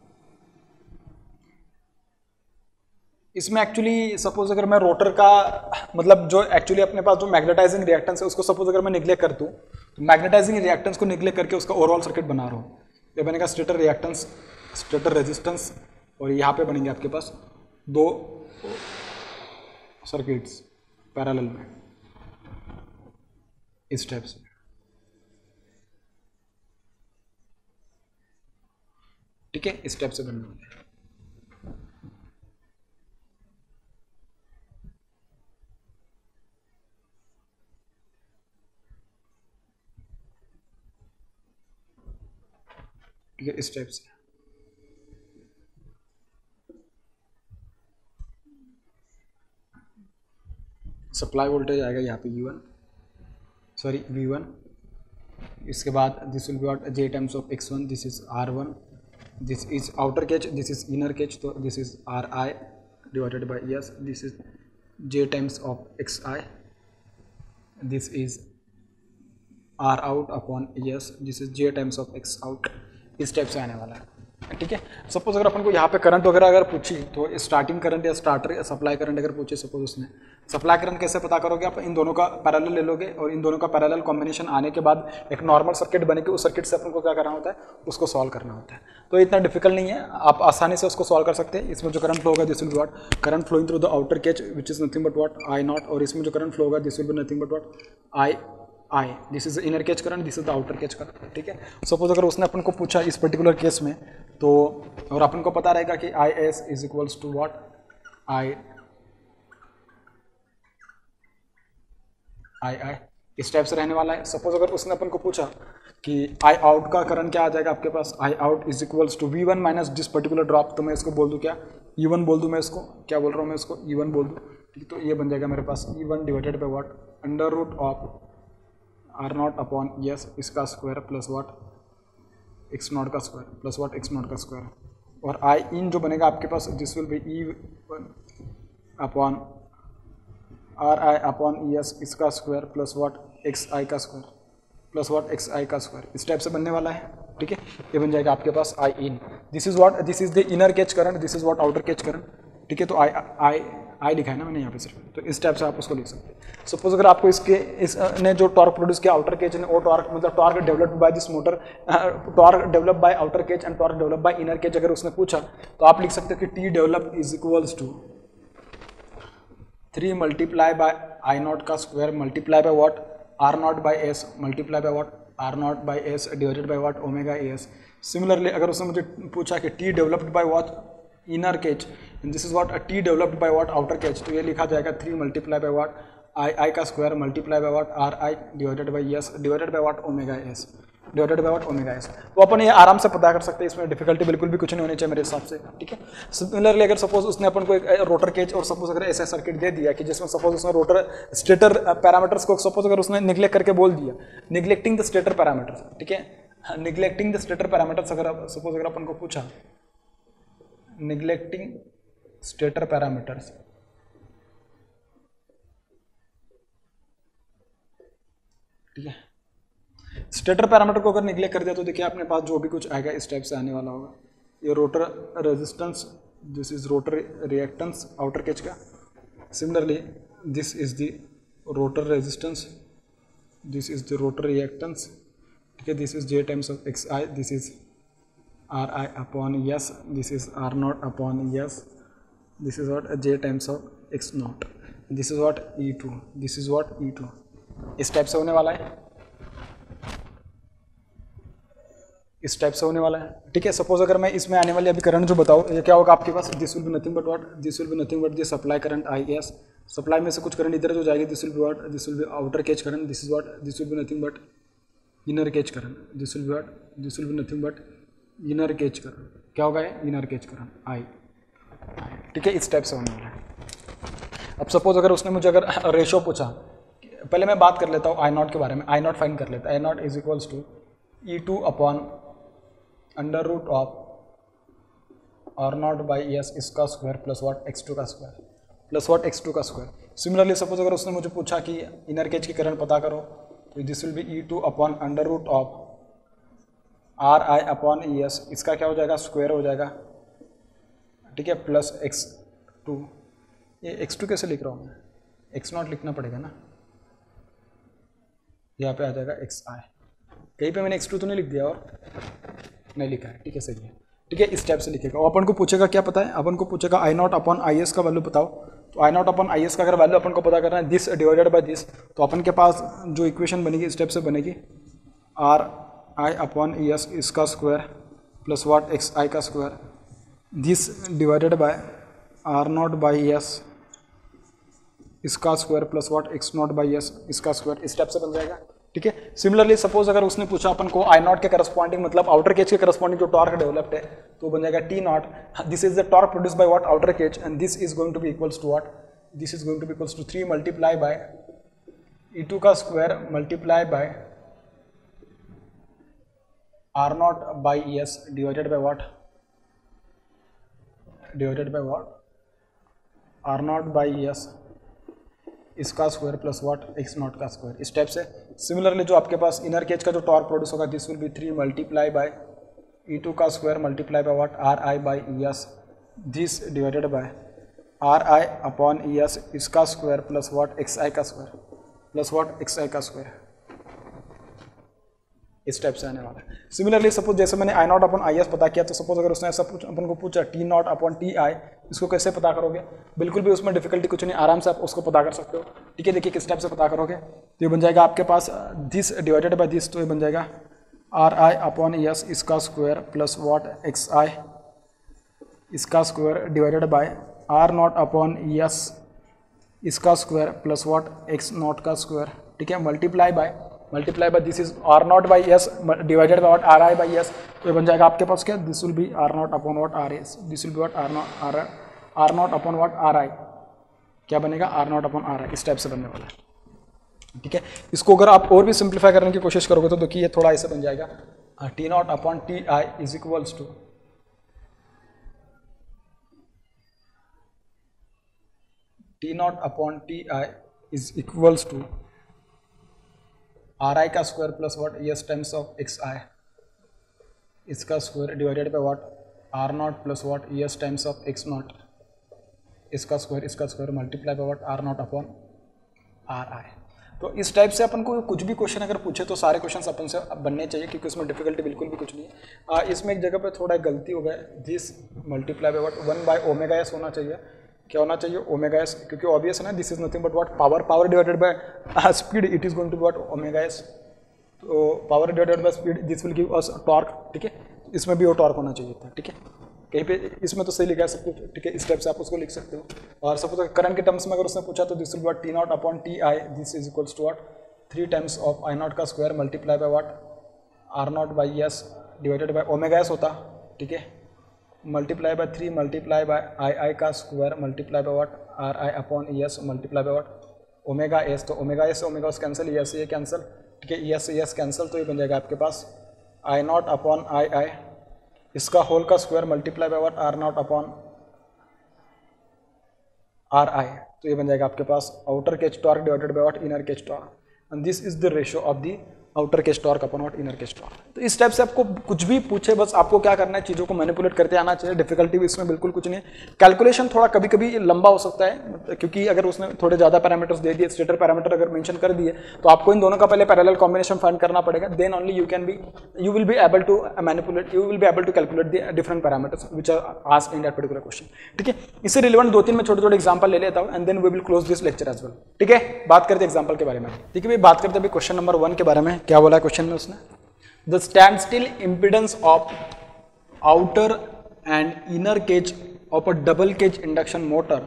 इसमें एक्चुअली सपोज अगर मैं रोटर का, मतलब जो एक्चुअली अपने पास जो मैग्नेटाइजिंग रिएक्टेंस है उसको सपोज अगर मैं निग्लेक्ट कर दूं, तो मैग्नेटाइजिंग रिएक्टेंस को निग्लेक्ट करके उसका ओवरऑल सर्किट बना रहा हूँ। ये बनेगा स्टेटर रिएक्टेंस, स्टेटर रेजिस्टेंस, और यहाँ पे बनेंगे आपके पास दो सर्किट्स पैरेलल में इस टाइप से, ठीक है, इस टाइप से बनने वाले हैं। ठीक है, इस टाइप से। सप्लाई वोल्टेज आएगा यहाँ पे U one, sorry V one. इसके बाद this will be what, J times of X one, this is R one, this is outer cage, this is inner cage, तो this is R I divided by S, this is J times of X I, this is R out upon S, this is J times of X out. इस टाइप से आने वाला है। ठीक है। सपोज अगर अपन को यहाँ पे करंट वगैरह अगर पूछी तो स्टार्टिंग करंट या स्टार्टर या सप्लाई करंट अगर पूछे, सपोज उसने सप्लाई करंट कैसे पता करोगे आप, इन दोनों का पैरेलल ले लोगे और इन दोनों का पैरेलल कॉम्बिनेशन आने के बाद एक नॉर्मल सर्किट बनेगी, उस सर्किट से अपन को क्या करना होता है, उसको सॉल्व करना होता है। तो इतना डिफिकल्ट नहीं है, आप आसानी से उसको सॉल्व कर सकते हैं। इसमें जो करंट फ्लो होगा this will be what, current flowing through the outer cage which is nothing but what I naught, और इसमें जो करंट फ्लो होगा this will be nothing but what I I, this is inner cage current, this is the outer cage current. ठीक है। सपोज अगर उसने अपन को पूछा इस पर्टिकुलर केस में तो, और अपन को पता रहेगा कि I S is equals to what I I I इस टाइप से रहने वाला है। सपोज अगर उसने अपन को पूछा कि आई आउट का करंट क्या आ जाएगा आपके पास, I out is equals to V one minus this particular drop, तो मैं इसको बोल दूं क्या, ई वन बोल दूं, मैं इसको क्या बोल रहा हूँ, मैं इसको ई वन बोल दूं। ठीक, तो ये बन जाएगा मेरे पास E one divided by what under root of R naught upon S इसका square plus what X naught का square plus what X naught का स्क्वायर, और आई इन जो बनेगा आपके पास this will be E one upon R I upon E S इसका square plus what X I का square plus what X I का स्क्वायर, इस टाइप से बनने वाला है। ठीक है, ये बन जाएगा आपके पास I in, this is what this is the inner cage current, this is what outer cage current. ठीक है, तो आई आई आई लिखा है ना मैंने यहाँ पे सिर्फ, तो इस टाइप से आप उसको लिख सकते हैं। सपोज अगर आपको इसके इसने जो टॉर्क प्रोड्यूस किया आउटर केज ने, वो टॉर्क मतलब torque developed by this motor, torque develop by outer cage and torque develop by inner cage, अगर उसने पूछा तो आप लिख सकते हो कि T develop is equals to three multiply by I naught का square multiply by what R naught by S multiply by what R naught by S divided by what omega S. Similarly अगर उसने मुझे पूछा कि T developed by what inner cage and this is what T developed by what outer cage, तो ये लिखा जाएगा three multiply by what I I का square multiply by what R I divided by S divided by what omega S divided by what omega S. तो अपन ये आराम से पता कर सकते हैं, इसमें डिफिकल्टी बिल्कुल भी कुछ नहीं होनी चाहिए मेरे हिसाब से। ठीक है, सिमिलरली अगर सपोज उसने अपन को एक रोटर केज और सपोज अगर ऐसा सर्किट दे दिया कि जिसमें सपोज उसने रोटर स्टेटर पैरामीटर्स को सपोज अगर उसने निग्लेक्ट करके बोल दिया, निग्लेक्टिंग द स्टेटर पैरामीटर्स। ठीक है, निग्लेक्टिंग द स्टेटर पैरामीटर्स अगर सपोज अगर अपन को पूछा निग्लेक्टिंग स्टेटर पैरामीटर्स, ठीक है, स्टेटर पैरामीटर को अगर निग्लेक्ट कर दिया तो देखिए अपने पास जो भी कुछ आएगा इस टाइप से आने वाला होगा। ये rotor resistance, this is rotor reactance outer cage का, similarly this is the rotor resistance, this is the rotor reactance. ठीक है, this is J times of X I, this is R I upon S, this is R naught upon S, this is what J times of X naught, this is what E two, this is what E two, इस टाइप से होने वाला है, इस टाइप से होने वाला है। ठीक है, सपोज अगर मैं इसमें आने वाली अभी करंट जो बताऊँ, ये क्या होगा आपके पास, this will be nothing but what this will be nothing but this supply current I S, supply में से कुछ करंट इधर जो जाएगी this will be what this will be outer cage current, this is what this will be nothing but inner cage current, this will be what this will be nothing but inner cage current, क्या होगा ये इनर केज करंट आई। ठीक है, इस टाइप से होने वाला है। अब सपोज अगर उसने मुझे अगर रेशो पूछा, पहले मैं बात कर लेता हूँ आई नॉट के बारे में, आई नॉट फाइंड कर लेता, I naught is equals to E two upon under root of R naught by S इसका square plus what X two का square plus what X two का स्क्वायर। सिमिलरली सपोज अगर उसने मुझे पूछा कि इनर केज की करंट पता करो, तो this will be E two upon under root of R I upon E S, इसका क्या हो जाएगा स्क्वायर हो जाएगा। ठीक है, प्लस एक्स टू, ये एक्स टू कैसे लिख रहा हूँ मैं, एक्स नॉट लिखना पड़ेगा ना, यहाँ पे आ जाएगा एक्स आई, कहीं पे मैंने एक्स टू तो नहीं लिख दिया और नहीं लिखा है। ठीक है, सही है। ठीक है, इस टाइप से लिखेगा। और अपन को पूछेगा क्या पता है, अपन को पूछेगा I naught upon I S का वैल्यू बताओ, तो I naught upon I S का अगर वैल्यू अपन को पता करना है दिस डिवाइडेड बाय दिस, तो अपन के पास जो इक्वेशन बनेगी इस टाइप से बनेगी R I upon E S इसका square plus what X I का square, this divided by R naught by S इसका square plus what X naught by S इसका स्क्वायर, इस टाइप से बन जाएगा। ठीक है, सिमिलरली सपोज अगर उसने पूछा अपन को आई नॉट के करस्पॉन्डिंग मतलब आउटर केज के करस्पॉन्डिंग जो टॉर्क डेवलप्ड है, तो बन जाएगा T naught, this is the torque produce by what outer cage and this is going to be equals to what this is going to be equals to three multiply by E two का square multiply by R naught by S divided by what divided by what R naught by S इसका square plus what X naught का स्क्वायर, इस टाइप से। सिमिलरली जो आपके पास इनर केज का जो टॉर्क प्रोड्यूस होगा this will be three multiply by E two का square multiply by what R I by E S, this divided by R I upon E S इसका square plus what X I का square plus what X I का स्क्वायर, इस टाइप से आने वाला है। सिमिलरली सपोज जैसे मैंने I naught upon I S पता किया, तो सपोज अगर उसने ऐसा अपन को पूछा T naught upon T I, इसको कैसे पता करोगे? बिल्कुल भी उसमें डिफिकल्टी कुछ नहीं, आराम से आप उसको पता कर सकते हो। ठीक है, देखिए किस टाइप से पता करोगे, तो ये बन जाएगा आपके पास दिस डिवाइडेड बाय दिस, तो ये बन जाएगा आर आई अपॉन एस इसका square plus what X I इसका square divided by R naught upon S इसका square plus what X naught का स्क्वायर। ठीक है, multiply by multiply by this is R naught by S divided by what R I by S, तो ये बन जाएगा आपके पास क्या, this will be R naught upon what R S, this will be what R naught R R naught upon what R I, क्या बनेगा R naught upon R I, इस टाइप से बनने वाला है। ठीक है, इसको अगर आप और भी सिंप्लीफाई करने की कोशिश करोगे तो देखिए ये थोड़ा ऐसे बन जाएगा T naught upon T I is equals to T naught upon T I is equals to R I का square plus what S times of X I इसका square divided by what R naught plus what S times of X naught इसका स्क्वायर इसका square multiply by what R naught upon R I. तो इस टाइप से अपन को कुछ भी क्वेश्चन अगर पूछे तो सारे क्वेश्चन अपन से बनने चाहिए, क्योंकि उसमें डिफिकल्टी बिल्कुल भी कुछ नहीं है। आ, इसमें एक जगह पे थोड़ा गलती हो गया, this multiply by what one by omega S होना चाहिए, क्या होना चाहिए ओमेगा एस, क्योंकि ऑब्वियस है ना, this is nothing but what power power divided by speed, it is going to what omega S, तो power divided by speed this will give us torque. ठीक है, इसमें भी वो टॉर्क होना चाहिए था। ठीक है, कहीं पे इसमें तो सही लिखा है सब कुछ। ठीक है, इस टाइप से आप उसको लिख सकते हो। और सपोज करंट के टर्म्स में अगर उसने पूछा तो this will what T naught upon T I, this is equals to what three times of I naught का square multiply by what R naught by S divided by omega S होता। ठीक है, multiply by three multiply by I I का square multiply by what R I upon S multiply by what omega S, तो omega S omega S cancel, S ये कैंसिल। ठीक है, एस एस कैंसिल, तो ये बन जाएगा आपके पास आई नॉट अपॉन आई आई इसका होल का square multiply by what R naught upon R I, तो ये बन जाएगा आपके पास outer cage torque divided by what inner cage torque, and this is the ratio of the outer cage torque upon what inner cage torque. तो इस टाइप से आपको कुछ भी पूछे बस आपको क्या करना है, चीज़ों को मैनिपुलेट करते आना चाहिए। डिफिकल्टी भी इसमें बिल्कुल कुछ नहीं है। कैलकुलेशन थोड़ा कभी कभी लंबा हो सकता है, क्योंकि अगर उसने थोड़े ज़्यादा पैरामीटर्स दे दिए, स्टेटर पैरामीटर अगर मेंशन कर दिए, तो आपको इन दोनों का पहले पैरेलल कॉम्बिनेशन फाइंड करना पड़ेगा, then only you can be you will be able to manipulate you will be able to calculate the different parameters which are asked in that particular question. ठीक है, इससे रिलेवेंट दो तीन में छोटे छोटे एग्जाम्पल ले लेता हूँ, and then we will close this lecture as well. ठीक है, बात करते हैं एग्जाम्पल के बारे में। ठीक है भाई, बात करते हैं अभी क्वेश्चन नंबर वन के बारे में। क्या बोला है क्वेश्चन में उसने, the stand still impedance of outer and inner cage of a double cage induction motor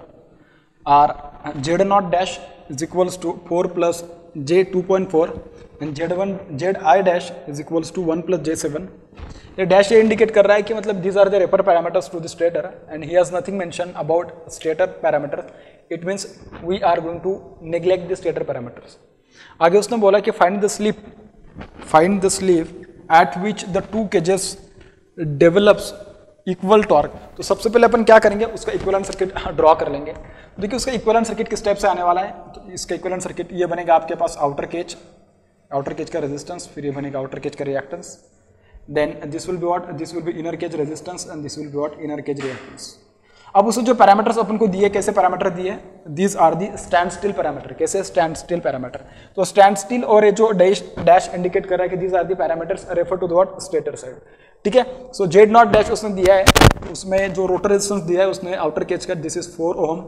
are Z naught dash is equals to four plus J two point four and Z one Z I dash is equals to one plus J seven. ये डैश ये इंडिकेट कर रहा है कि मतलब these are the refer parameters to the stator and he has nothing mention about stator parameter, it means we are going to neglect the stator parameters. आगे उसने बोला कि find the slip find the slip at which the two cages develops equal torque. तो सबसे पहले अपन क्या करेंगे, उसका इक्विवेलेंट सर्किट ड्रॉ कर लेंगे। देखिए उसका इक्विवेलेंट सर्किट किस टाइप से आने वाला है, तो इसका इक्विवेलेंट सर्किट ये बनेगा आपके पास आउटर केज आउटर केज का रेजिस्टेंस, फिर ये बनेगा आउटर केज का reactance, then this will be what this will be inner cage resistance and this will be what inner cage reactance. अब उसने जो पैरामीटर्स अपन को दिए, कैसे पैरामीटर दिए, these are the stand still parameter. कैसे स्टैंड स्टिल पैरामीटर, तो स्टैंड स्टिल और ये जो डैश डैश इंडिकेट कर रहा है कि these are the parameters refer to the what stator side. ठीक है, सो जेड नॉट डैश उसने दिया है, उसमें जो रोटर रेजिस्टेंस दिया है उसने आउटर केज का, दिस इज फोर ओम,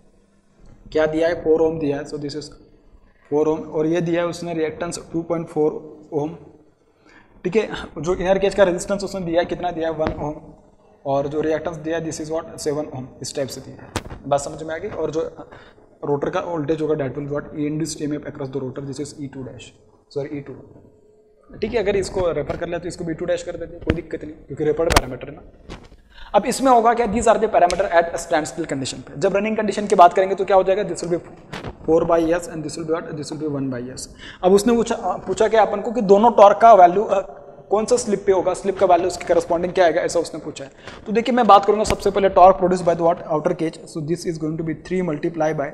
क्या दिया है फोर ओम दिया है, so this is four ohm, और ये दिया है उसने reactance two point four ohm. ठीक है, जो इनर केज का रेजिस्टेंस उसने दिया है कितना दिया है वन ओम, और जो रिएक्टेंस दिया है this is what seven ohm, इस टाइप से दिया है। बात समझ में आ गई। और जो रोटर का वोल्टेज होगा that will what E induced EMF across the rotor, this is E two dash sorry E two. ठीक है, अगर इसको रेफर कर लिया तो इसको बी टू डैश कर देते हैं, कोई दिक्कत नहीं, क्योंकि रेफर्ड पैरामीटर है ना। अब इसमें होगा क्या, these are the parameter at stand still condition पे। जब रनिंग कंडीशन की बात करेंगे तो क्या हो जाएगा, this will be four by S and this will be what this will be one by S. अब उसने पूछा पूछा क्या अपन को कि दोनों टॉर्क का वैल्यू कौन सा स्लिप पे होगा, स्लिप का वैल्यू उसके करस्पॉन्डिंग क्या आएगा, ऐसा उसने पूछा है। तो देखिए मैं बात करूंगा सबसे पहले torque produce by the what outer cage, so this is going to be three multiply by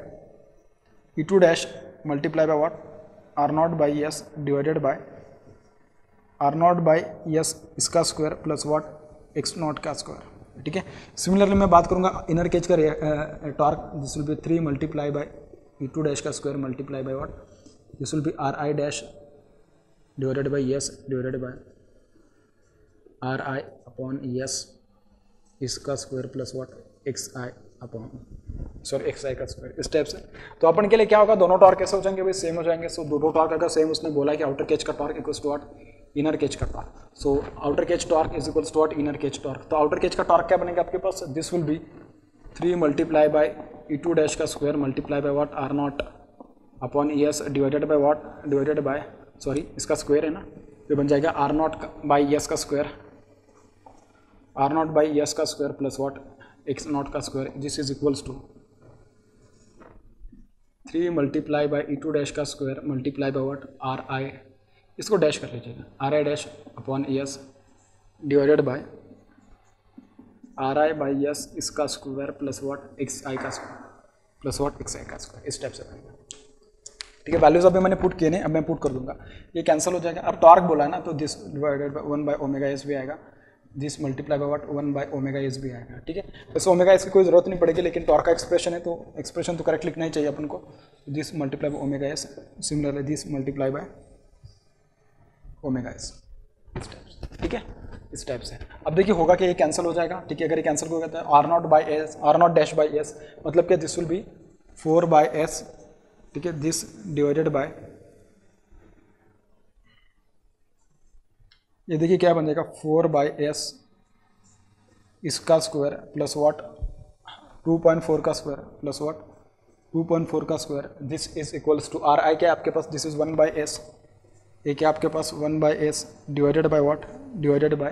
E two dash multiply by what R naught by S divided by R naught by S इसका square plus what X naught का स्क्वायर, ठीक है। सिमिलरली मैं बात करूंगा इनर केज का torque, this will be three multiply by E two dash का square multiply by what, this will be R I dash divided by S divided by R I upon S इसका square plus what X I upon sorry X I का स्क्वायर, इस टाइप से। तो अपन के लिए क्या होगा, दोनों टॉर्क कैसे हो जाएंगे भाई, सेम हो जाएंगे। सो दोनों टॉर्क अगर सेम, उसने बोला है कि आउटर केज का torque equals to what, inner cage का torque. So outer cage torque is equals to what, inner cage torque. तो आउटर केज का टॉर्क क्या बनेगा आपके पास, this will be three multiply by E two dash का square multiply by what R naught upon E S divided by what, divided by sorry इसका स्क्वायर है ना, ये बन जाएगा आर नॉट बाई एस का square, R naught by S का square plus what X naught का square, this is equals to three multiply by E two dash का square multiply by what R I, इसको डैश कर लीजिएगा, R I dash upon S divided by R I by S इसका square plus what X I का square plus what X I का स्क्वायर, इस टाइप से बनेगा, ठीक है। वैल्यूज अभी मैंने पुट किए नहीं, अब मैं पुट कर दूंगा, ये कैंसिल हो जाएगा। अब टॉर्क बोला है ना, तो this divided by one by omega S भी आएगा, this multiply by what one by omega S भी आएगा, ठीक है। वैसे ओमेगा एस की कोई जरूरत नहीं पड़ेगी, लेकिन टॉर्क का एक्सप्रेशन है तो एक्सप्रेशन तो करेक्ट लिखना ही चाहिए अपन को। This multiply by omega S, similarly this multiply by omega S, इस टाइप से, ठीक है, इस टाइप से। अब देखिए होगा कि ये कैंसिल हो जाएगा, ठीक है। अगर ये कैंसिल हो गया तो R naught by S, R naught dash by S मतलब क्या, this will be four by S, ठीक है, दिस डिवाइडेड बाय, ये देखिए क्या बन जाएगा, फोर बाई एस इसका square plus what two point four का square plus what two point four का square, this is equals to R I क्या आपके पास, this is one by S, ये क्या आपके पास one by S divided by what, divided by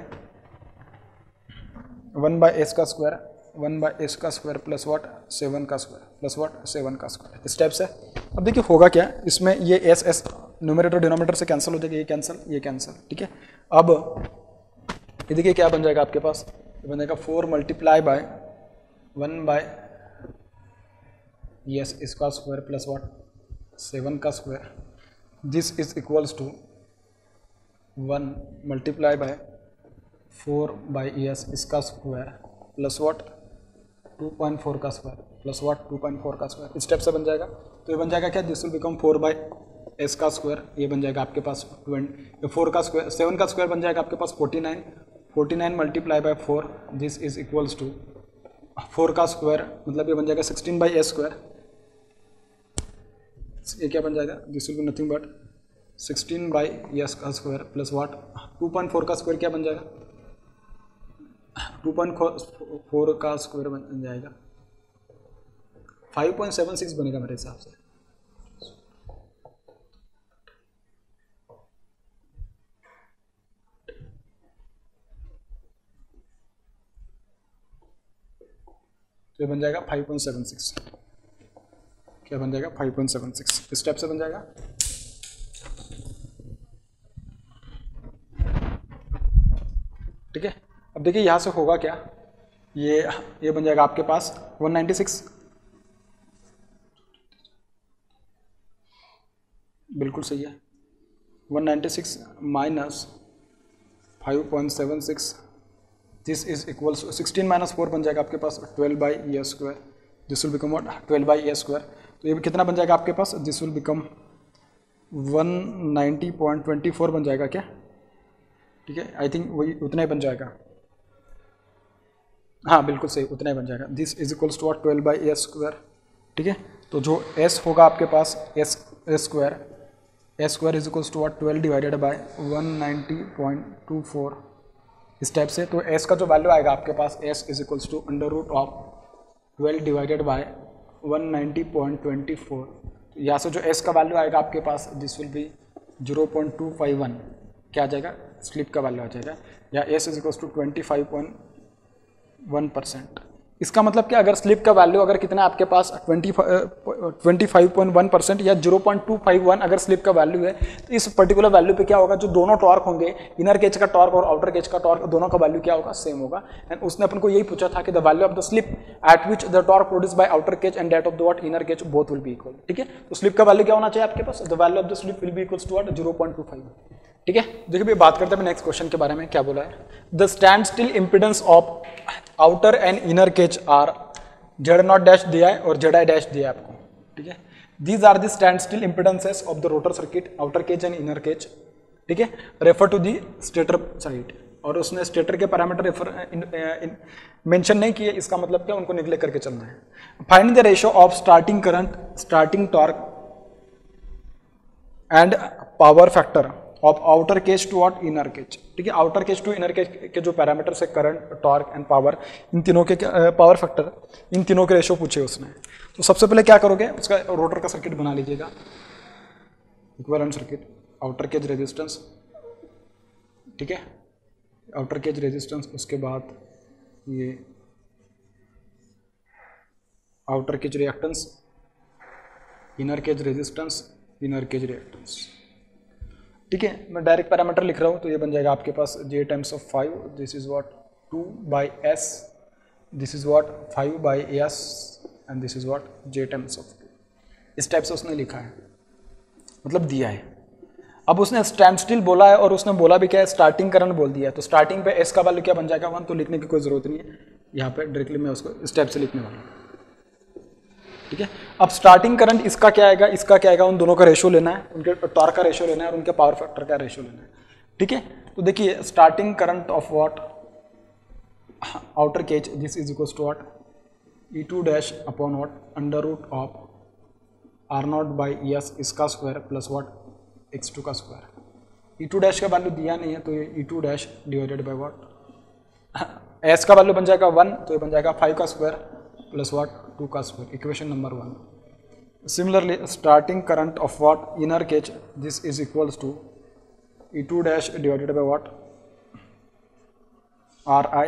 one by S का स्क्वायर, वन बाई एस का स्क्वायर प्लस व्हाट सेवन का स्क्वायर प्लस व्हाट सेवन का स्क्वायर, इस टाइप से। अब देखिए होगा क्या, इसमें ये एस एस न्यूमरेटर डिनोमिनेटर से कैंसिल हो जाएगा, ये कैंसिल ये कैंसिल, ठीक है। अब ये देखिए क्या बन जाएगा आपके पास, ये बन जाएगा four multiply by one by S इसका स्क्वायर प्लस व्हाट सेवन का square, this is equals to one multiply by four by S इसका square plus what two point four का square plus what two point four का स्क्वायर, इस स्टेप से बन जाएगा। तो ये बन जाएगा क्या, this will become four by S का स्क्वायर, ये बन जाएगा आपके पास ट्वेंटी, फोर का स्क्वायर सेवन का स्क्वायर बन जाएगा आपके पास forty nine, forty nine multiply by four, this is equals to four का स्क्वायर मतलब ये बन जाएगा सिक्सटीन बाई एस स्क्वायर, ये क्या बन जाएगा, this will be nothing but sixteen by S का square plus what two point four का स्क्वायर क्या बन जाएगा, टू पॉइंट फोर का स्क्वायर बन जाएगा फाइव पॉइंट सेवन सिक्स बनेगा मेरे हिसाब से। तो ये बन जाएगा फाइव पॉइंट सेवन सिक्स, क्या बन जाएगा फाइव पॉइंट सेवन सिक्स, इस स्टेप से बन जाएगा। ठीक है, अब देखिए यहां से होगा क्या, ये ये बन जाएगा आपके पास वन नाइंटी सिक्स, बिल्कुल सही है, one ninety six minus five point seven six, this is equals to sixteen minus four बन जाएगा आपके पास twelve by A square, this will become what twelve by A square. तो ये कितना बन जाएगा आपके पास, this will become one ninety point twenty four बन जाएगा क्या, ठीक है, आई थिंक वही उतना ही बन जाएगा, हाँ बिल्कुल सही उतना ही बन जाएगा, this is equals to what twelve by A square. ठीक है, तो जो एस होगा आपके पास S square, S square is equals to what twelve divided by one ninety point two four, इस टाइप से। तो एस का जो वैल्यू आएगा आपके पास S is equals to under root of twelve divided by one ninety point twenty four, यहाँ से जो एस का वैल्यू आएगा आपके पास this will be zero point two five one, क्या आ जाएगा स्लिप का वैल्यू आ जाएगा, या S is equals to twenty five point one percent. इसका मतलब क्या, अगर स्लिप का वैल्यू अगर कितना आपके पास twenty twenty five point one percent या zero point two five one अगर स्लिप का वैल्यू है, तो इस पर्टिकुलर वैल्यू पे क्या होगा, जो दोनों टॉर्क होंगे इनर केज का टॉर्क और आउटर केज का टॉर्क दोनों का वैल्यू क्या होगा, सेम होगा। एंड उसने अपन को यही पूछा था कि the value of the slip at which the torque produce by outer cage and that of the what inner cage both will be equal. ठीक है, तो स्लिप का वैल्यू क्या होना चाहिए आपके पास, the value of the slip will be equals to what zero point two five, ठीक है। देखिए भाई बात करते हैं नेक्स्ट क्वेश्चन के बारे में, क्या बोला है, the stand still impedance of outer and inner cage are Z naught dash दिया है और जेड आई डैश दिया है आपको, ठीक है। These are the stand still impedances of the rotor circuit, outer cage and inner cage, ठीक है, refer to the stator side. और उसने स्टेटर के पैरामीटर रेफर मेंशन नहीं किए, इसका मतलब क्या, उनको निगलेक्ट करके चलना है। Find the ratio of starting current, starting torque and power factor of outer cage to what inner cage, ठीक है। Outer cage to inner cage के जो पैरामीटर्स है, करंट, टॉर्क एंड पावर, इन तीनों के पावर फैक्टर, इन तीनों के रेशियो पूछे उसने। तो सबसे पहले क्या करोगे, उसका रोटर का सर्किट बना लीजिएगा, equivalent circuit, outer cage resistance, ठीक है, आउटर केज रेजिस्टेंस, उसके बाद ये outer cage reactance, inner cage resistance, inner cage reactance, ठीक है। मैं डायरेक्ट पैरामीटर लिख रहा हूँ, तो ये बन जाएगा आपके पास J times of five, this is what two by S, this is what five by S and this is what J times of two. इस टाइप से उसने लिखा है, मतलब दिया है। अब उसने स्टैंड स्टिल बोला है और उसने बोला भी क्या है, स्टार्टिंग करंट बोल दिया है। तो स्टार्टिंग पे एस का वैल्यू क्या बन जाएगा, वन, तो लिखने की कोई जरूरत नहीं है, यहाँ पे डायरेक्टली मैं उसको इस टाइप से लिखने वाला हूँ, ठीक है। अब स्टार्टिंग करंट इसका क्या आएगा, इसका क्या आएगा, उन दोनों का रेशियो लेना है, उनके टॉर्क का रेशियो लेना है और उनके पावर फैक्टर का रेशियो लेना है, ठीक है। तो देखिए starting current of what outer cage, this is equal to what E two dash upon what under root of R naught by S इसका square plus what X two का स्क्वायर। ई टू डैश का वैल्यू दिया नहीं है, तो ये E two dash divided by what S का वैल्यू बन जाएगा वन, तो ये बन जाएगा फाइव का स्क्वायर प्लस व्हाट टू का square, equation number one. Similarly starting current of what inner cage, this is equals to E two dash divided by what R I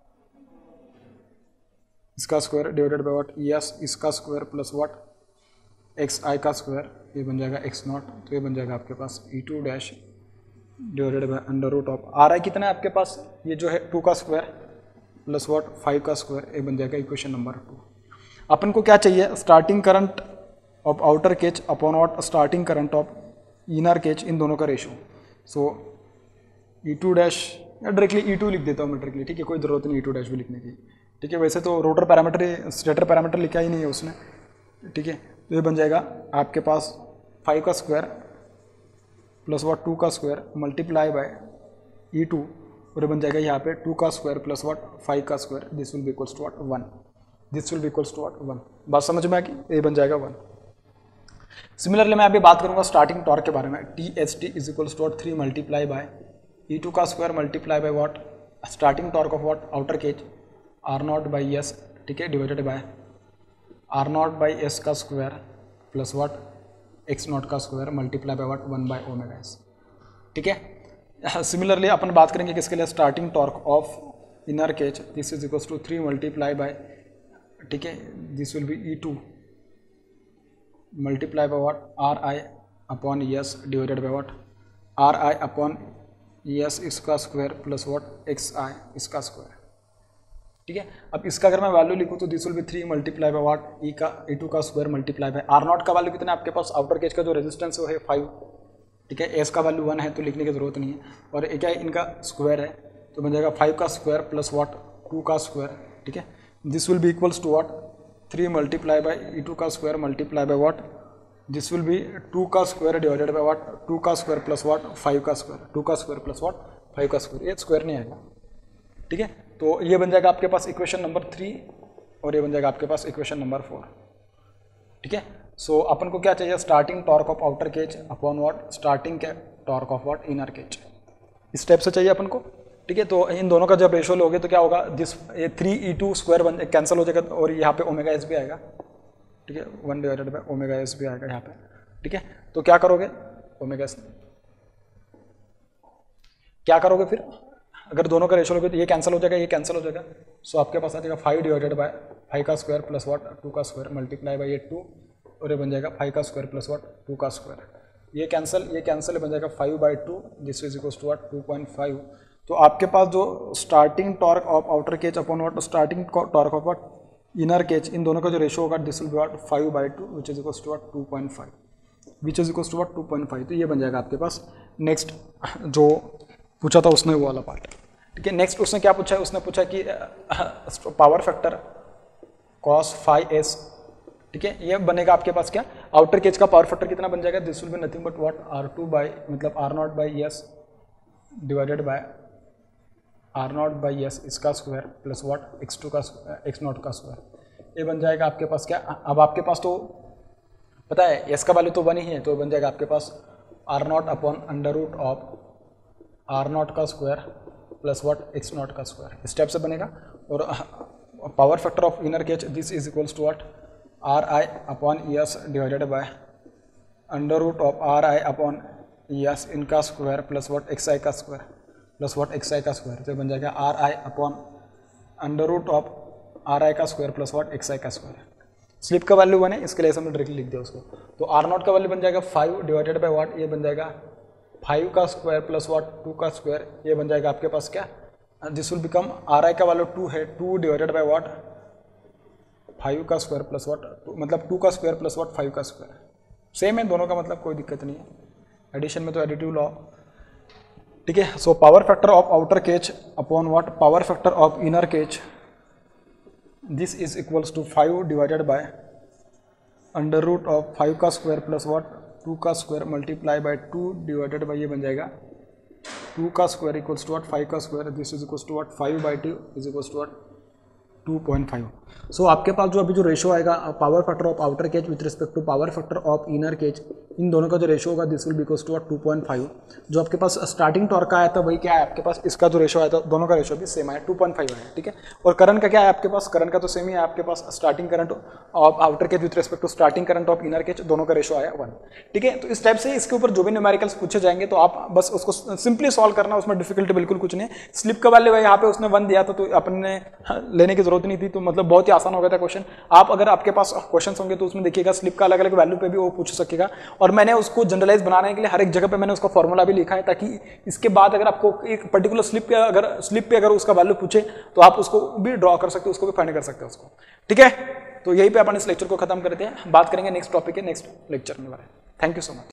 इसका square divided by what S इसका square plus what X I का स्क्वायर, ये बन जाएगा एक्स नॉट, तो ये बन जाएगा आपके पास E two dash divided by under root of R I कितना है आपके पास, ये जो है टू का स्क्वायर प्लस व्हाट फाइव का स्क्वायर, ये बन जाएगा इक्वेशन नंबर टू। अपन को क्या चाहिए, starting current of outer cage upon what starting current of inner cage, इन दोनों का ratio. So E two dash या डायरेक्टली ई टू लिख देता हूँ मैं डायरेक्टली, ठीक है, कोई जरूरत नहीं ई टू डैश भी लिखने की, ठीक है। वैसे तो रोटर पैरामीटर स्टेटर पैरामीटर लिखा ही नहीं है उसने, ठीक है। तो ये बन जाएगा आपके पास फाइव का स्क्वायर प्लस व्हाट टू का square multiply by E two, और ये बन जाएगा यहाँ पे टू का स्क्वायर प्लस व्हाट फाइव का square, this will be equals to what one, this will be equals to what one. बात समझ में आ गई, ये बन जाएगा वन। सिमिलरली मैं अभी बात करूंगा स्टार्टिंग टॉर्क के बारे में, T H T is equals to what three multiply by E two का square multiply by what starting torque of what outer cage R naught by S, ठीक है, divided by R naught by S का square plus what X naught का square multiply by what one by omega S, ठीक है। सिमिलरली अपन बात करेंगे किसके लिए, starting torque of inner cage, this is equals to three multiply by, ठीक है, this will be E two multiply by what R I upon S divided by what R I upon S इसका square plus what X I इसका स्क्वायर, ठीक है। अब इसका अगर मैं वैल्यू लिखूँ तो this will be three multiply by what E का ई टू का square multiply by R naught का वैल्यू कितना है आपके पास, आउटर केज का जो रेजिस्टेंस है वो है फाइव, ठीक है, एस का वैल्यू वन है तो लिखने की जरूरत नहीं है, और क्या है इनका स्क्वायर है, तो बन जाएगा फाइव का स्क्वायर प्लस व्हाट टू का स्क्वायर, ठीक है। This will be equals to what three multiply by E two का square multiply by what this will be two का square divided by what two का स्क्वायर प्लस व्हाट फाइव का स्क्वायर, टू का स्क्वायर प्लस व्हाट फाइव का स्क्वायर, ये स्क्वायर नहीं आएगा, ठीक है। तो ये बन जाएगा आपके पास इक्वेशन नंबर थ्री और ये बन जाएगा आपके पास इक्वेशन नंबर फोर, ठीक है। सो so, अपन को क्या चाहिए, starting torque of outer cage upon what starting के torque of what inner cage, इस स्टेप से चाहिए अपन को, ठीक है। तो इन दोनों का जब रेशियो लोगे तो क्या होगा, दिस ये थ्री ई टू स्क्वायर बन कैंसिल हो जाएगा और यहाँ पे ओमेगा एस भी आएगा, ठीक है, one divided by omega S भी आएगा यहाँ पे, ठीक है। तो क्या करोगे, ओमेगा एस क्या करोगे फिर, अगर दोनों का रेशियो लोगे तो ये कैंसिल हो जाएगा, ये कैंसिल हो जाएगा, सो आपके पास आ जाएगा फाइव डिवाइडेड बाय फाइव का स्क्वायर प्लस व्हाट टू का स्क्वायर मल्टीप्लाई बाय ये टू, और ये बन जाएगा फाइव का स्क्वायर प्लस व्हाट टू का स्क्वायर, ये कैंसिल ये कैंसिल बन जाएगा five by two, this is equals to what two point five. तो आपके पास जो starting torque of outer cage upon what starting torque of what inner cage, इन दोनों का जो रेशियो होगा this will be what five by two which is equals to what two point five, which is equals to what two point five. तो ये बन जाएगा आपके पास नेक्स्ट जो पूछा था उसने वो वाला पार्ट, ठीक है। नेक्स्ट उसने क्या पूछा है, उसने पूछा कि power factor cos five S, ठीक है, ये बनेगा आपके पास क्या, आउटर केज का पावर फैक्टर कितना बन जाएगा, this will be nothing but what R two by मतलब R naught by S divided by R naught by S इसका square plus what X two का एक्स नॉट का स्क्वायर, ये बन जाएगा आपके पास क्या। अब आपके पास तो पता है एस का वैल्यू तो वन ही है, तो बन जाएगा आपके पास R naught upon under root of R naught का square plus what X naught का स्क्वायर, इस टाइप से बनेगा। और power factor of inner cage this is equals to what R I upon S divided by under root of R I upon S इनका square plus what X I का square plus what X I का स्क्वायर, तो बन जाएगा R I upon under root of R I का square plus what X I का स्क्वायर। स्लिप का वैल्यू वन है, इसके लिए हमने डायरेक्टली लिख दिया उसको, तो आर नॉट का वैल्यू बन जाएगा फाइव डिवाइडेड बाय व्हाट, ये बन जाएगा फाइव का स्क्वायर प्लस व्हाट टू का स्क्वायर, ये बन जाएगा आपके पास क्या, this will become R I का वैल्यू टू है, two divided by what five का स्क्वायर प्लस व्हाट मतलब टू का स्क्वायर प्लस व्हाट फाइव का स्क्वायर, सेम है दोनों का, मतलब कोई दिक्कत नहीं है, एडिशन में तो एडिटिव लॉ, ठीक है। So power factor of outer cage upon what power factor of inner cage, this is equals to five divided by under root of five का स्क्वायर प्लस व्हाट टू का square multiply by two divided by ये बन जाएगा टू का square equals to what five का square, this is equals to what five by two is equals to what two point five. So आपके पास जो अभी जो रेशो आएगा power factor of outer cage with respect to power factor of inner cage, इन दोनों का जो रेशो होगा this will because two two point five. जो आपके पास स्टार्टिंग टॉर्क का आया था वही क्या है आपके पास, इसका जो रेशो आया था दोनों का रेशो भी सेम है टू पॉइंट फाइव है, ठीक है। और करंट का क्या है आपके पास, करंट का तो सेम ही है आपके पास, starting current of outer cage with respect to starting current of inner cage दोनों का रेशो आया वन, ठीक है। तो इस टाइप से इसके ऊपर जो भी न्यूमेरिकल्स पूछे जाएंगे तो आप बस उसको सिंपली सॉल्व करना, उसमें डिफिकल्टी बिल्कुल कुछ नहीं है। स्लिप का वैल्यू यहाँ पे उसने वन दिया था तो अपन ने लेने की जरूरत नहीं थी, तो मतलब बहुत ही आसान हो गया था क्वेश्चन। आप अगर आपके पास क्वेश्चंस होंगे तो उसमें देखिएगा स्लिप का अलग अलग वैल्यू पे भी वो पूछ सकेगा, और मैंने उसको जनरलाइज बनाने के लिए हर एक जगह पे मैंने उसका फॉर्मूला भी लिखा है, ताकि इसके बाद अगर आपको एक पर्टिकुलर स्लिप पे अगर स्लिप पे अगर उसका वैल्यू पूछे तो आप उसको भी ड्रॉ कर सकते हो, उसको भी फाइंड कर सकते हो उसको, ठीक है। तो यही पे अपन इस लेक्चर को खत्म करते हैं, बात करेंगे नेक्स्ट टॉपिक है नेक्स्ट लेक्चर में। Thank you so much.